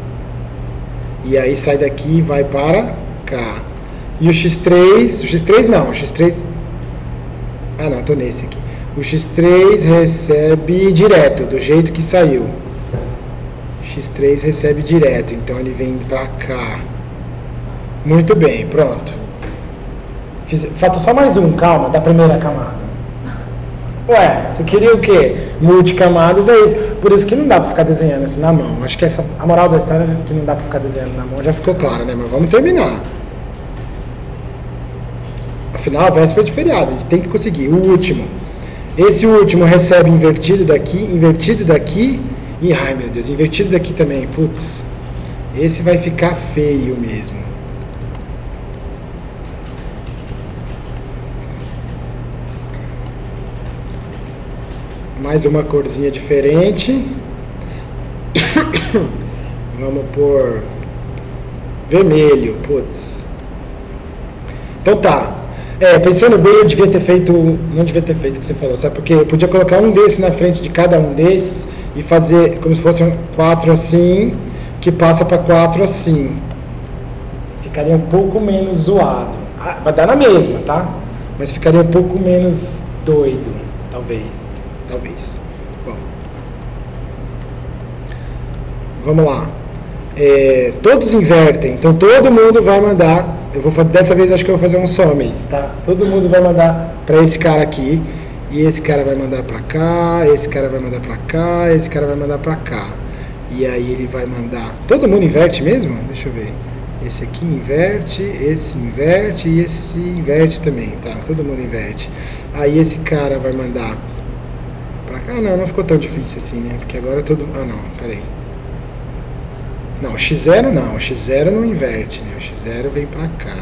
E aí sai daqui e vai para cá. E o xis três... O xis três não. O xis três... Ah, não. Estou nesse aqui. O xis três recebe direto, do jeito que saiu. xis três recebe direto, então ele vem pra cá. Muito bem, pronto. Fiz, falta só mais um, calma, da primeira camada. Ué, você queria o quê? Multicamadas, é isso. Por isso que não dá pra ficar desenhando isso na mão. Acho que essa, a moral da história é que não dá pra ficar desenhando na mão, já ficou claro, né? Mas vamos terminar. Afinal, a véspera de feriado, a gente tem que conseguir. O último. Esse último recebe invertido daqui, invertido daqui... E, ai meu Deus, invertido daqui também, putz, esse vai ficar feio mesmo. Mais uma corzinha diferente. Vamos por vermelho, putz. Então tá. É, pensando bem, eu devia ter feito, não devia ter feito o que você falou, sabe? Porque eu podia colocar um desses na frente de cada um desses e fazer como se fosse um quatro assim, que passa para quatro assim. Ficaria um pouco menos zoado. Ah, vai dar na mesma, tá? Mas ficaria um pouco menos doido, talvez. Talvez. Bom. Vamos lá. É, todos invertem, então todo mundo vai mandar. Eu vou dessa vez acho que eu vou fazer um some, tá? Todo mundo vai mandar para esse cara aqui. E esse cara vai mandar pra cá, esse cara vai mandar pra cá, esse cara vai mandar pra cá. E aí ele vai mandar... Todo mundo inverte mesmo? Deixa eu ver. Esse aqui inverte, esse inverte e esse inverte também, tá? Todo mundo inverte. Aí esse cara vai mandar pra cá. Ah, não, não ficou tão difícil assim, né? Porque agora todo... Ah, não, peraí. Não, o xis zero não. O xis zero não inverte, né? O xis zero vem pra cá.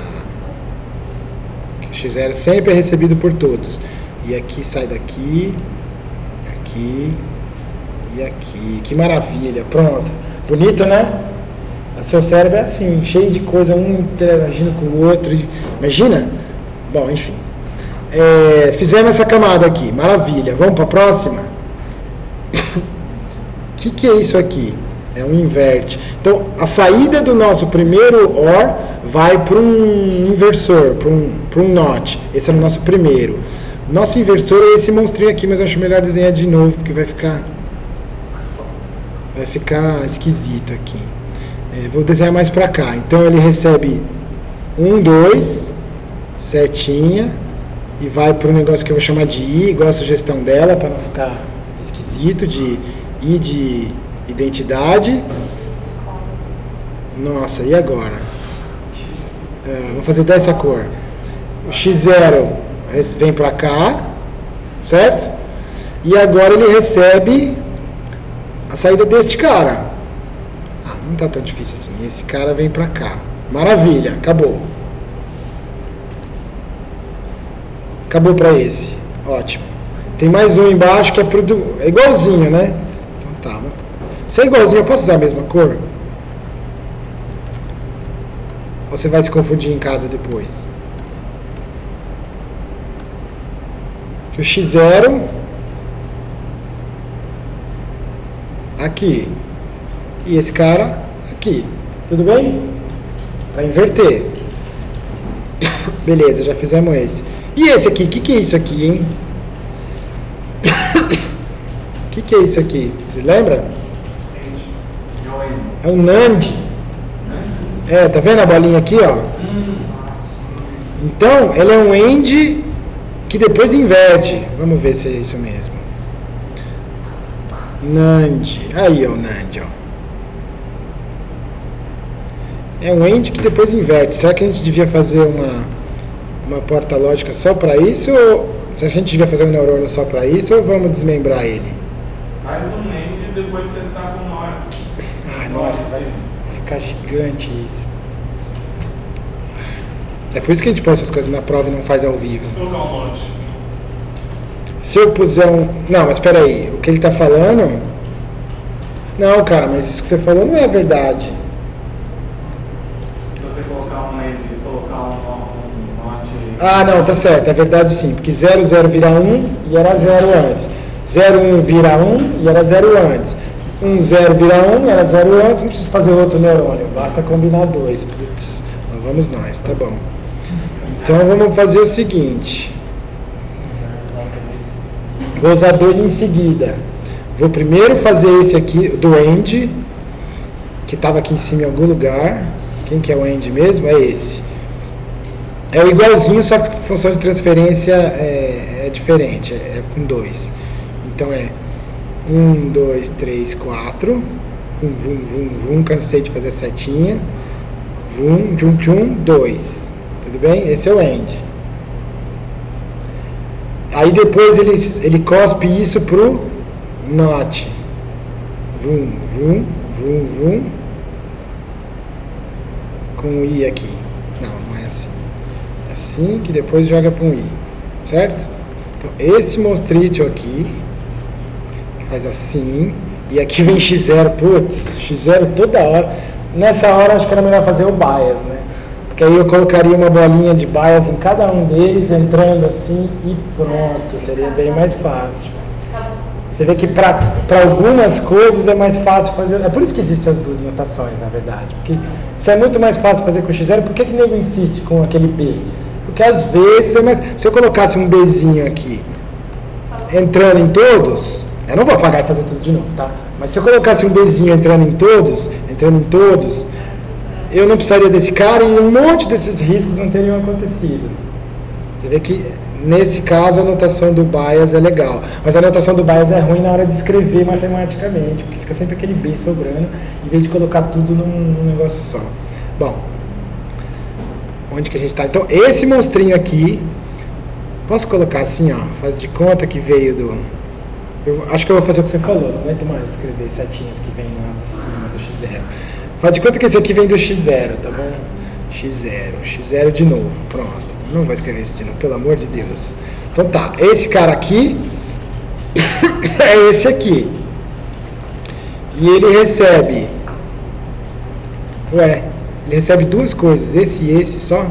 O xis zero sempre é recebido por todos. E aqui sai daqui, aqui e aqui. Que maravilha, pronto. Bonito, né? O seu cérebro é assim, cheio de coisa, um interagindo com o outro. Imagina? Bom, enfim. É, fizemos essa camada aqui, maravilha. Vamos para a próxima? O que, que é isso aqui? É um inverte. Então, a saída do nosso primeiro OR vai para um inversor, para um, para um NOT. Esse é o nosso primeiro. Nosso inversor é esse monstrinho aqui, mas eu acho melhor desenhar de novo, porque vai ficar vai ficar esquisito aqui. É, vou desenhar mais para cá. Então ele recebe um, dois, setinha, e vai para um negócio que eu vou chamar de I, igual a sugestão dela, para não ficar esquisito, de I de identidade. Nossa, e agora? É, vamos fazer dessa cor. O xis zero vem para cá, certo? E agora ele recebe a saída deste cara. Ah, não tá tão difícil assim. Esse cara vem para cá. Maravilha, acabou. Acabou para esse. Ótimo. Tem mais um embaixo que é, pro do... é igualzinho, né? Então tá. Se é igualzinho, eu posso usar a mesma cor? Ou você vai se confundir em casa depois? Que o xis zero aqui e esse cara aqui. Tudo bem? Para inverter. Beleza, já fizemos esse. E esse aqui? O que, que é isso aqui, hein? O que, que é isso aqui? Você lembra? É um NAND. É, tá vendo a bolinha aqui, ó? Então, ele é um AND que depois inverte. Vamos ver se é isso mesmo. NAND. Aí, ó, o NAND, ó. É um AND que depois inverte. Será que a gente devia fazer uma, uma porta lógica só para isso? Ou se a gente devia fazer um neurônio só para isso? Ou vamos desmembrar ele? Faz um AND e depois você tá com nó. Ai, nossa, vai ficar gigante isso. É por isso que a gente põe essas coisas na prova e não faz ao vivo. Se colocar um monte. Se eu puser um... Não, mas espera aí. O que ele está falando... Não, cara, mas isso que você falou não é verdade. Se você colocar um AND e colocar um, um note... Ah, não, tá certo. É verdade sim. Porque zero, zero vira um e era zero antes. zero, um vira um e era zero antes. um, zero vira um e era zero antes. Não preciso fazer outro neurônio. Basta combinar dois. Putz, lá vamos nós. Tá bom. Então vamos fazer o seguinte. Vou usar dois em seguida. Vou primeiro fazer esse aqui do AND, que estava aqui em cima em algum lugar. Quem que é o AND mesmo? É esse. É o igualzinho, só que a função de transferência é, é diferente, é, é com dois. Então é um, dois, três, quatro. Vum, vum, vum, vum. Cansei de fazer a setinha. Vum, tchum, tchum, dois. Tudo bem? Esse é o AND. Aí depois ele, ele cospe isso pro NOT. Vum, vum, vum, vum. Com o I aqui. Não, não é assim. É assim que depois joga para um I. Certo? Então esse monstrício aqui faz assim. E aqui vem xis zero. Putz, xis zero toda hora. Nessa hora acho que era melhor fazer o bias, né? Porque aí eu colocaria uma bolinha de bias em cada um deles, entrando assim e pronto. Seria bem mais fácil. Você vê que para algumas coisas é mais fácil fazer... É por isso que existem as duas notações, na verdade. Porque se é muito mais fácil fazer com xis zero, por que que o nego insiste com aquele B? Porque às vezes é mais... Se eu colocasse um Bzinho aqui, entrando em todos... Eu não vou apagar e fazer tudo de novo, tá? Mas se eu colocasse um Bzinho entrando em todos, entrando em todos... eu não precisaria desse cara e um monte desses riscos não teriam acontecido. Você vê que, nesse caso, a notação do bias é legal. Mas a notação do bias é ruim na hora de escrever matematicamente, porque fica sempre aquele B sobrando, em vez de colocar tudo num, num negócio só. Bom, onde que a gente está? Então, esse monstrinho aqui, posso colocar assim, ó, faz de conta que veio do... Eu acho que eu vou fazer o que você falou, não aguento mais escrever setinhas que vem lá de cima do xis zero. Faz de conta que esse aqui vem do xis zero, tá bom? xis zero, xis zero de novo, pronto. Não vou escrever isso de novo, pelo amor de Deus. Então tá, esse cara aqui é esse aqui. E ele recebe... Ué, ele recebe duas coisas, esse e esse só?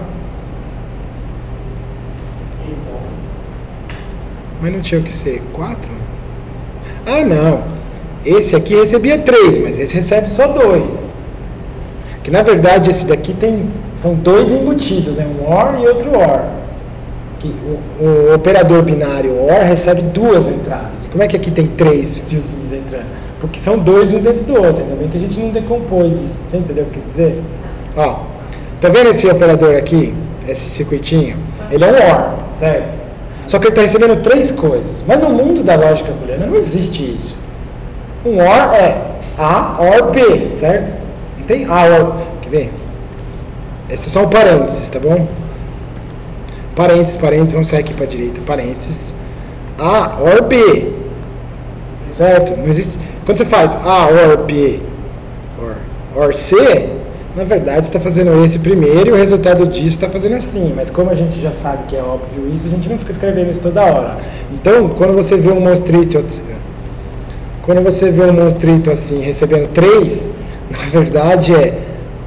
Mas não tinha o que ser quatro? Ah, não. Esse aqui recebia três, mas esse recebe só dois. Que na verdade esse daqui tem, são dois embutidos, né? Um OR e outro OR. Que o, o operador binário OR recebe duas entradas. E como é que aqui tem três fiozinhos entrando? Porque são dois um dentro do outro, ainda bem que a gente não decompôs isso. Você entendeu o que eu quis dizer? Ó, tá vendo esse operador aqui? Esse circuitinho? Ele é um OR, certo? Só que ele está recebendo três coisas. Mas no mundo da lógica booleana não existe isso. Um OR é A, OR, B, certo? Não tem A, OR. Quer ver? Esses são parênteses, tá bom? Parênteses, parênteses, vamos sair aqui para a direita. Parênteses. A, OR, B. Certo? Não existe. Quando você faz A, OR, B, OR, OR, C, na verdade você está fazendo esse primeiro e o resultado disso está fazendo assim. Mas como a gente já sabe que é óbvio isso, a gente não fica escrevendo isso toda hora. Então, quando você vê um monstrito assim, quando você vê um monstrito assim recebendo três, na verdade é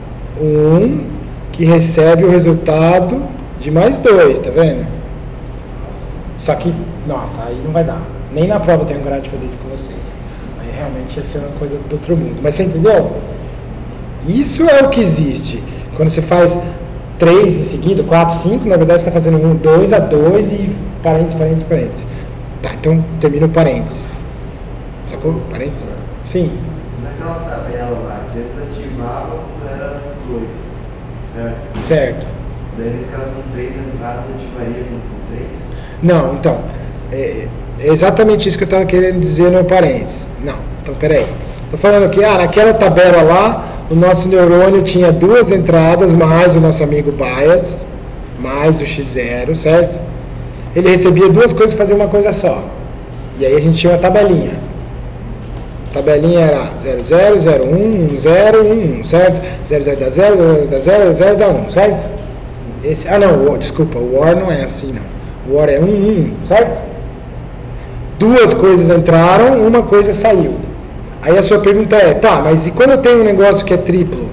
um que recebe o resultado de mais dois, tá vendo? Só que, nossa, aí não vai dar. Nem na prova eu tenho coragem de fazer isso com vocês. Aí realmente ia ser uma coisa do outro mundo. Mas você entendeu? Isso é o que existe. Quando você faz três em seguida, quatro, cinco, na verdade você está fazendo um, dois a dois e parênteses, parênteses, parênteses. Tá, então termina o parênteses. Sacou? Parênteses? Sim. Naquela tabela lá, que eles ativavam era dois, certo? Certo. Daí nesse caso com três entradas ativaria com três? Não, então, é, é exatamente isso que eu estava querendo dizer no parênteses. Não, então peraí. Estou falando que, ah, naquela tabela lá, o nosso neurônio tinha duas entradas, mais o nosso amigo bias, mais o x zero, certo? Ele recebia duas coisas e fazia uma coisa só. E aí a gente tinha uma tabelinha. A tabelinha era zero, zero, zero, um, um, zero, um, um, certo? zero, zero dá zero, zero dá zero, zero dá um, certo? Esse, ah, não, o, desculpa, o OR não é assim, não. O OR é um, um, certo? Duas coisas entraram, uma coisa saiu. Aí a sua pergunta é, tá, mas e quando eu tenho um negócio que é triplo?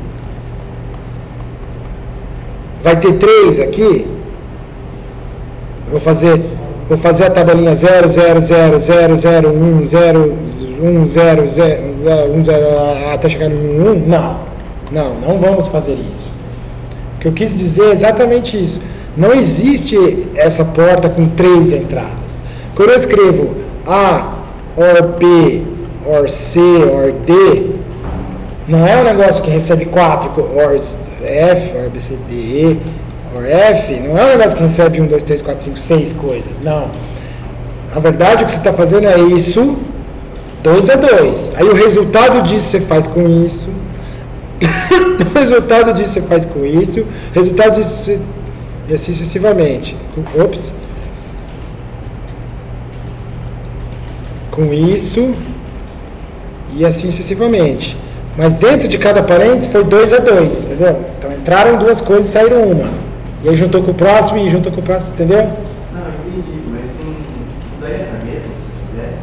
Vai ter três aqui? Vou fazer, vou fazer a tabelinha zero, zero, zero, zero, zero, um, zero, um, zero, zero, um, zero, até chegar no um, um? Não, não, não vamos fazer isso. O que eu quis dizer é exatamente isso. Não existe essa porta com três entradas. Quando eu escrevo A, OR, B, OR, C, OR, D, não é um negócio que recebe quatro, OR, F, OR, B, C, D, E, OR, F, não é um negócio que recebe um, dois, três, quatro, cinco, seis coisas, não. Na verdade, o que você está fazendo é isso, dois a dois. Aí o resultado disso você faz com isso, o resultado disso você faz com isso, o resultado disso você... E assim sucessivamente. Ops. Com isso. E assim sucessivamente. Mas dentro de cada parênteses foi dois a dois, entendeu? Então entraram duas coisas e saíram uma. E aí juntou com o próximo e juntou com o próximo, entendeu? Não, entendi, mas não daria na mesma se fizesse?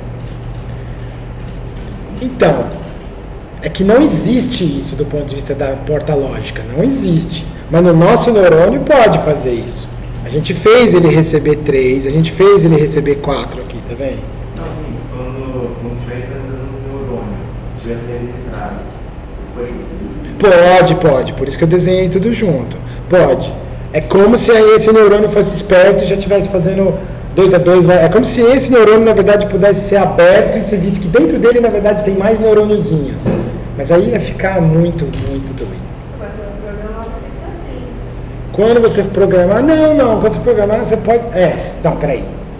Então, é que não existe isso do ponto de vista da porta lógica. Não existe. Mas no nosso neurônio pode fazer isso. A gente fez ele receber três, a gente fez ele receber quatro aqui, tá vendo? Não, sim, quando não estiver entrando no neurônio, tiver três entradas, você pode fazer tudo junto? Pode, pode. Por isso que eu desenhei tudo junto. Pode. É como se esse neurônio fosse esperto e já estivesse fazendo dois a dois. É como se esse neurônio, na verdade, pudesse ser aberto e você visse que dentro dele, na verdade, tem mais neurôniozinhos. Mas aí ia ficar muito, muito doido. Quando você programar, não, não, quando você programar, você pode. É, não, peraí.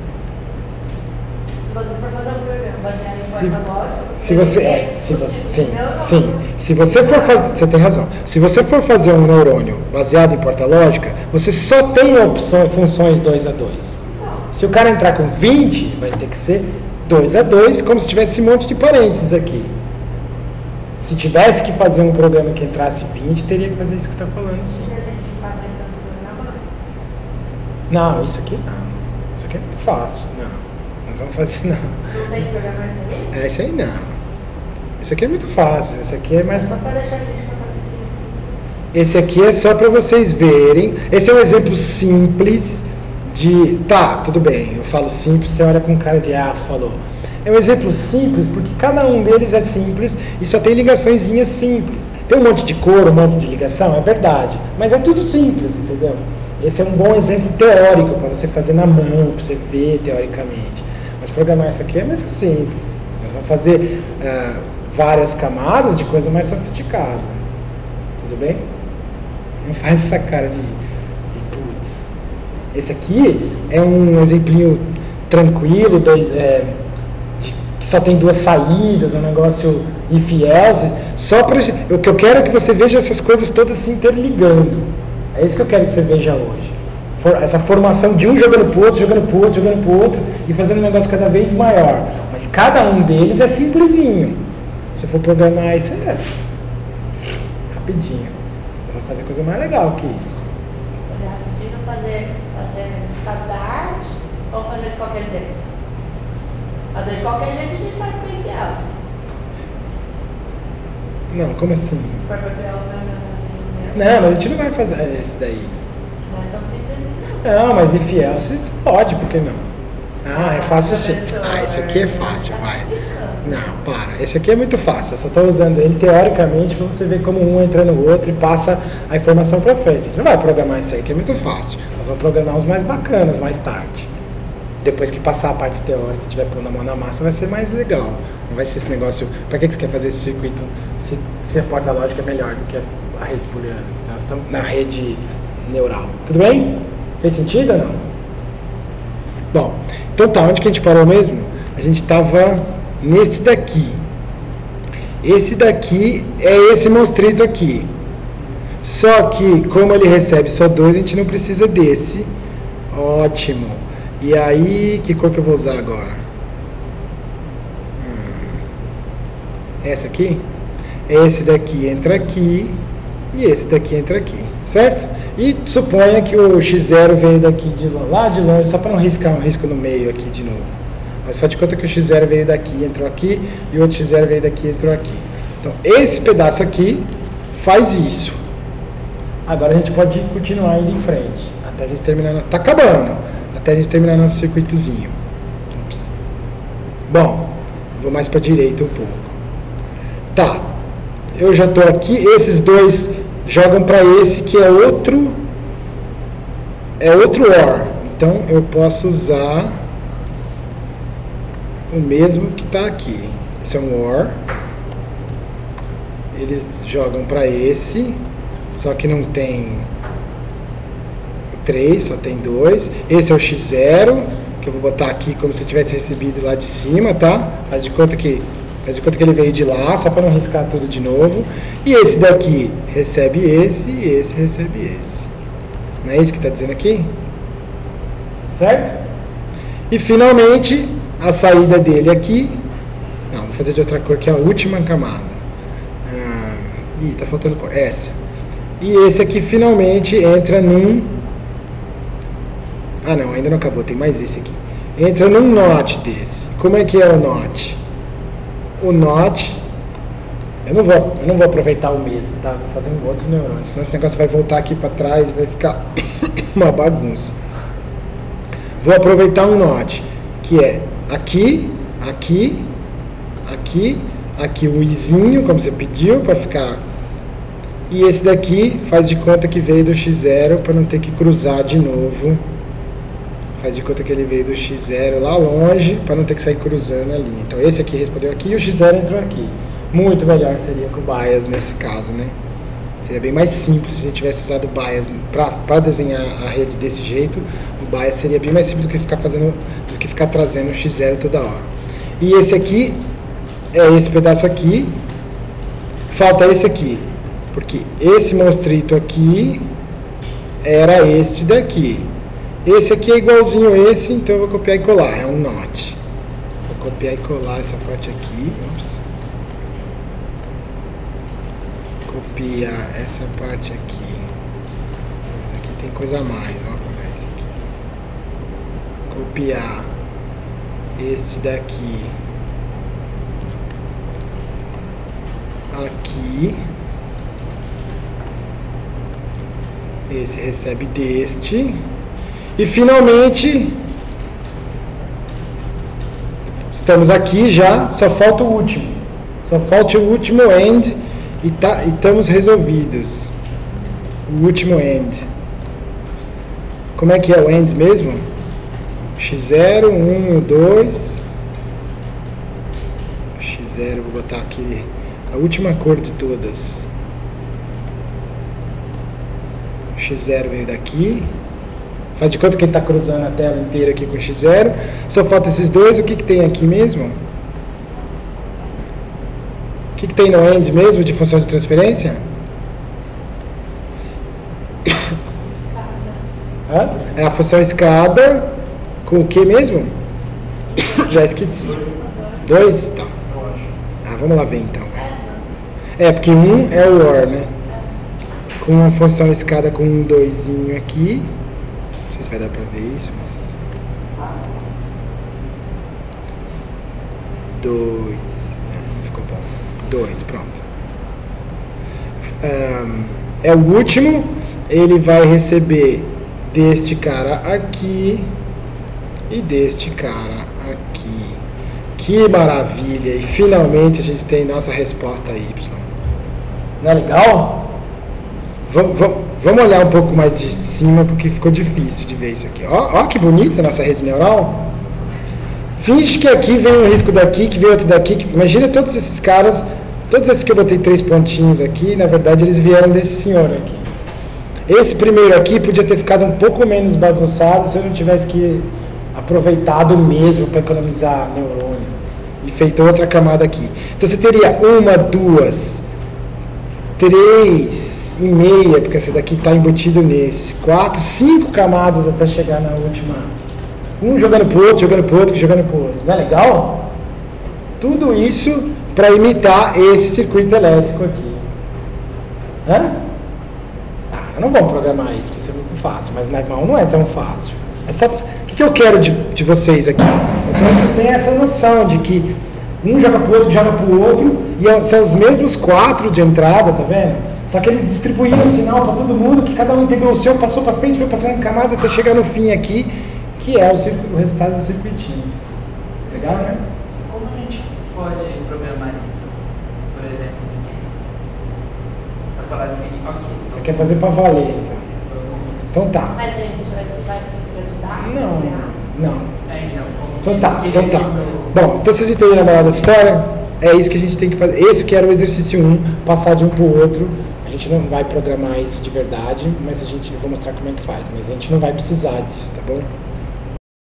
Se você for fazer um programa baseado Se, em porta lógica, se você. É, se você. Sim, Não, não. sim. Se você for fazer. Você tem razão. Se você for fazer um neurônio baseado em porta lógica, você só tem opções, funções dois a dois. Se o cara entrar com vinte, vai ter que ser dois a dois, como se tivesse um monte de parênteses aqui. Se tivesse que fazer um programa que entrasse vinte, teria que fazer isso que você está falando, sim. a gente vai tentando programar. Não, isso aqui não. Isso aqui é muito fácil. Não. Nós vamos fazer não. Não tem que programar isso aí? É, isso aí não. Isso aqui é muito fácil. Esse aqui é mais. Só para deixar a gente com a cabecinha assim. Esse aqui é só para vocês verem. Esse é um exemplo simples de. Tá, tudo bem. Eu falo simples, você olha com cara de ah, falou. É um exemplo simples porque cada um deles é simples e só tem ligaçõezinhas simples. Tem um monte de cor, um monte de ligação, é verdade. Mas é tudo simples, entendeu? Esse é um bom exemplo teórico para você fazer na mão, para você ver teoricamente. Mas programar isso aqui é muito simples. Nós vamos fazer uh, várias camadas de coisa mais sofisticada. Tudo bem? Não faz essa cara de, de putz. Esse aqui é um exemplinho tranquilo, dois, é, de, que só tem duas saídas, um negócio if else, só para o que eu quero é que você veja essas coisas todas se interligando. É isso que eu quero que você veja hoje. For, essa formação de um jogando pro outro, jogando pro outro, jogando pro outro e fazendo um negócio cada vez maior. Mas cada um deles é simplesinho. Se for programar isso é rapidinho. Nós vamos fazer coisa mais legal que isso. Fazer rapidinho, fazer, fazer estado da arte ou fazer de qualquer jeito? Fazer de qualquer jeito a gente faz com esse else. Não, como assim? Se for para criar os assim, Não, a gente não vai fazer esse daí. não é tão simples assim. Não, mas if else pode, por que não? Ah, é fácil sim. Ah, esse aqui é fácil, vai. Não, para. Esse aqui é muito fácil. Eu só estou usando ele teoricamente para você ver como um entra no outro e passa a informação para frente. A gente não vai programar isso aí, que é muito fácil. Nós vamos programar os mais bacanas mais tarde. Depois que passar a parte teórica e tiver pondo a mão na massa, vai ser mais legal. Não vai ser esse negócio. Para que você quer fazer esse circuito se, se a porta lógica é melhor do que a rede booleana? Nós estamos na rede neural. Tudo bem? Fez sentido ou não? Bom, então tá. Onde que a gente parou mesmo? A gente estava neste daqui. Esse daqui é esse monstrito aqui. Só que, como ele recebe só dois, a gente não precisa desse. Ótimo. E aí, que cor que eu vou usar agora? Hum. Essa aqui? Esse daqui entra aqui e esse daqui entra aqui, certo? E suponha que o xis zero veio daqui de lá de longe, só para não riscar um risco no meio aqui de novo. Mas faz de conta que o xis zero veio daqui, entrou aqui, e o outro xis zero veio daqui, entrou aqui. Então, esse pedaço aqui faz isso. Agora a gente pode continuar indo em frente, até a gente terminar. Tá acabando, até a gente terminar nosso circuitozinho. Ups. Bom, vou mais para a direita um pouco. Tá, eu já estou aqui, esses dois jogam para esse que é outro, é outro or. Então, eu posso usar o mesmo que está aqui. Esse é um or. Eles jogam para esse, só que não tem três, só tem dois. Esse é o xis zero, que eu vou botar aqui como se eu tivesse recebido lá de cima, tá? Faz de conta que, faz de conta que ele veio de lá, só para não riscar tudo de novo. E esse daqui recebe esse e esse recebe esse. Não é isso que está dizendo aqui? Certo? E finalmente, a saída dele aqui, não, vou fazer de outra cor que é a última camada. Ah, ih, tá faltando cor, essa. E esse aqui finalmente entra num, ah não, ainda não acabou, tem mais esse aqui. Entra num not desse. Como é que é o not? O not, eu não vou, eu não vou aproveitar o mesmo, tá? Vou fazer um outro neurônio, senão esse negócio vai voltar aqui para trás e vai ficar uma bagunça. Vou aproveitar um not, que é aqui, aqui, aqui, aqui o izinho, como você pediu, para ficar. E esse daqui faz de conta que veio do xis zero, para não ter que cruzar de novo. Faz de conta que ele veio do xis zero lá longe, para não ter que sair cruzando ali. Então esse aqui respondeu aqui e o xis zero entrou aqui. Muito melhor seria com o bias nesse caso, né? Seria bem mais simples se a gente tivesse usado o bias para desenhar a rede desse jeito. O bias seria bem mais simples do que ficar fazendo, do que ficar trazendo o xis zero toda hora. E esse aqui é esse pedaço aqui. Falta esse aqui, porque esse monstrito aqui era este daqui. Esse aqui é igualzinho a esse, então eu vou copiar e colar. É um not. Vou copiar e colar essa parte aqui. Ops. Copiar essa parte aqui. Mas aqui tem coisa a mais. Vamos apagar esse aqui. Copiar este daqui aqui. Esse recebe deste. E finalmente estamos aqui já, só falta o último. Só falta o último end e, tá, e estamos resolvidos. O último end. Como é que é o end mesmo? xis zero, um, dois. xis zero, vou botar aqui a última cor de todas. x zero veio daqui. Faz de conta que ele está cruzando a tela inteira aqui com x zero. Só falta esses dois. O que, que tem aqui mesmo? O que, que tem no end mesmo de função de transferência? Hã? É a função escada com o que mesmo? Já esqueci. dois? Tá. Ah, vamos lá ver então. É, porque um é o or, né? Com uma função escada com um doisinho aqui. Não sei se vai dar pra ver isso, mas... dois. É, ficou bom. dois, pronto. Um, é o último. Ele vai receber deste cara aqui e deste cara aqui. Que maravilha! E finalmente a gente tem nossa resposta Y. Não é legal? Vamos, vamos, vamos olhar um pouco mais de cima, porque ficou difícil de ver isso aqui. Ó, ó que bonita a nossa rede neural. Finge que aqui vem um risco daqui, que vem outro daqui. Que, imagina todos esses caras, todos esses que eu botei três pontinhos aqui, na verdade eles vieram desse senhor aqui. Esse primeiro aqui podia ter ficado um pouco menos bagunçado se eu não tivesse que aproveitado mesmo para economizar neurônio e feito outra camada aqui. Então você teria uma, duas, três e meia, porque essa daqui está embutido nesse, quatro, cinco camadas até chegar na última. Um jogando pro outro, jogando pro outro, jogando pro outro. Não é legal? Tudo isso para imitar esse circuito elétrico aqui. Hã? Ah, não vamos programar isso, porque isso é muito fácil, mas na mão não é tão fácil. É só... O que, que eu quero de, de vocês aqui? Eu quero que você tenha essa noção de que um joga pro outro, joga pro outro, e são os mesmos quatro de entrada, tá vendo? Só que eles distribuíram o sinal para todo mundo, que cada um integrou o seu, passou para frente, foi passando em camadas até chegar no fim aqui, que é o, o resultado do circuitinho. Legal, né? Como a gente pode programar isso? Por exemplo, para falar assim, ok. Você quer fazer para valer, então. Então tá. Mas daí a gente vai usar a estrutura de dados? Não, não. É, então, como Então que- tá, que então tá. recebeu- Bom, então vocês entenderam a moral da história? É isso que a gente tem que fazer. Esse que era o exercício um, passar de um para o outro. A gente não vai programar isso de verdade, mas a gente, eu vou mostrar como é que faz. Mas a gente não vai precisar disso, tá bom?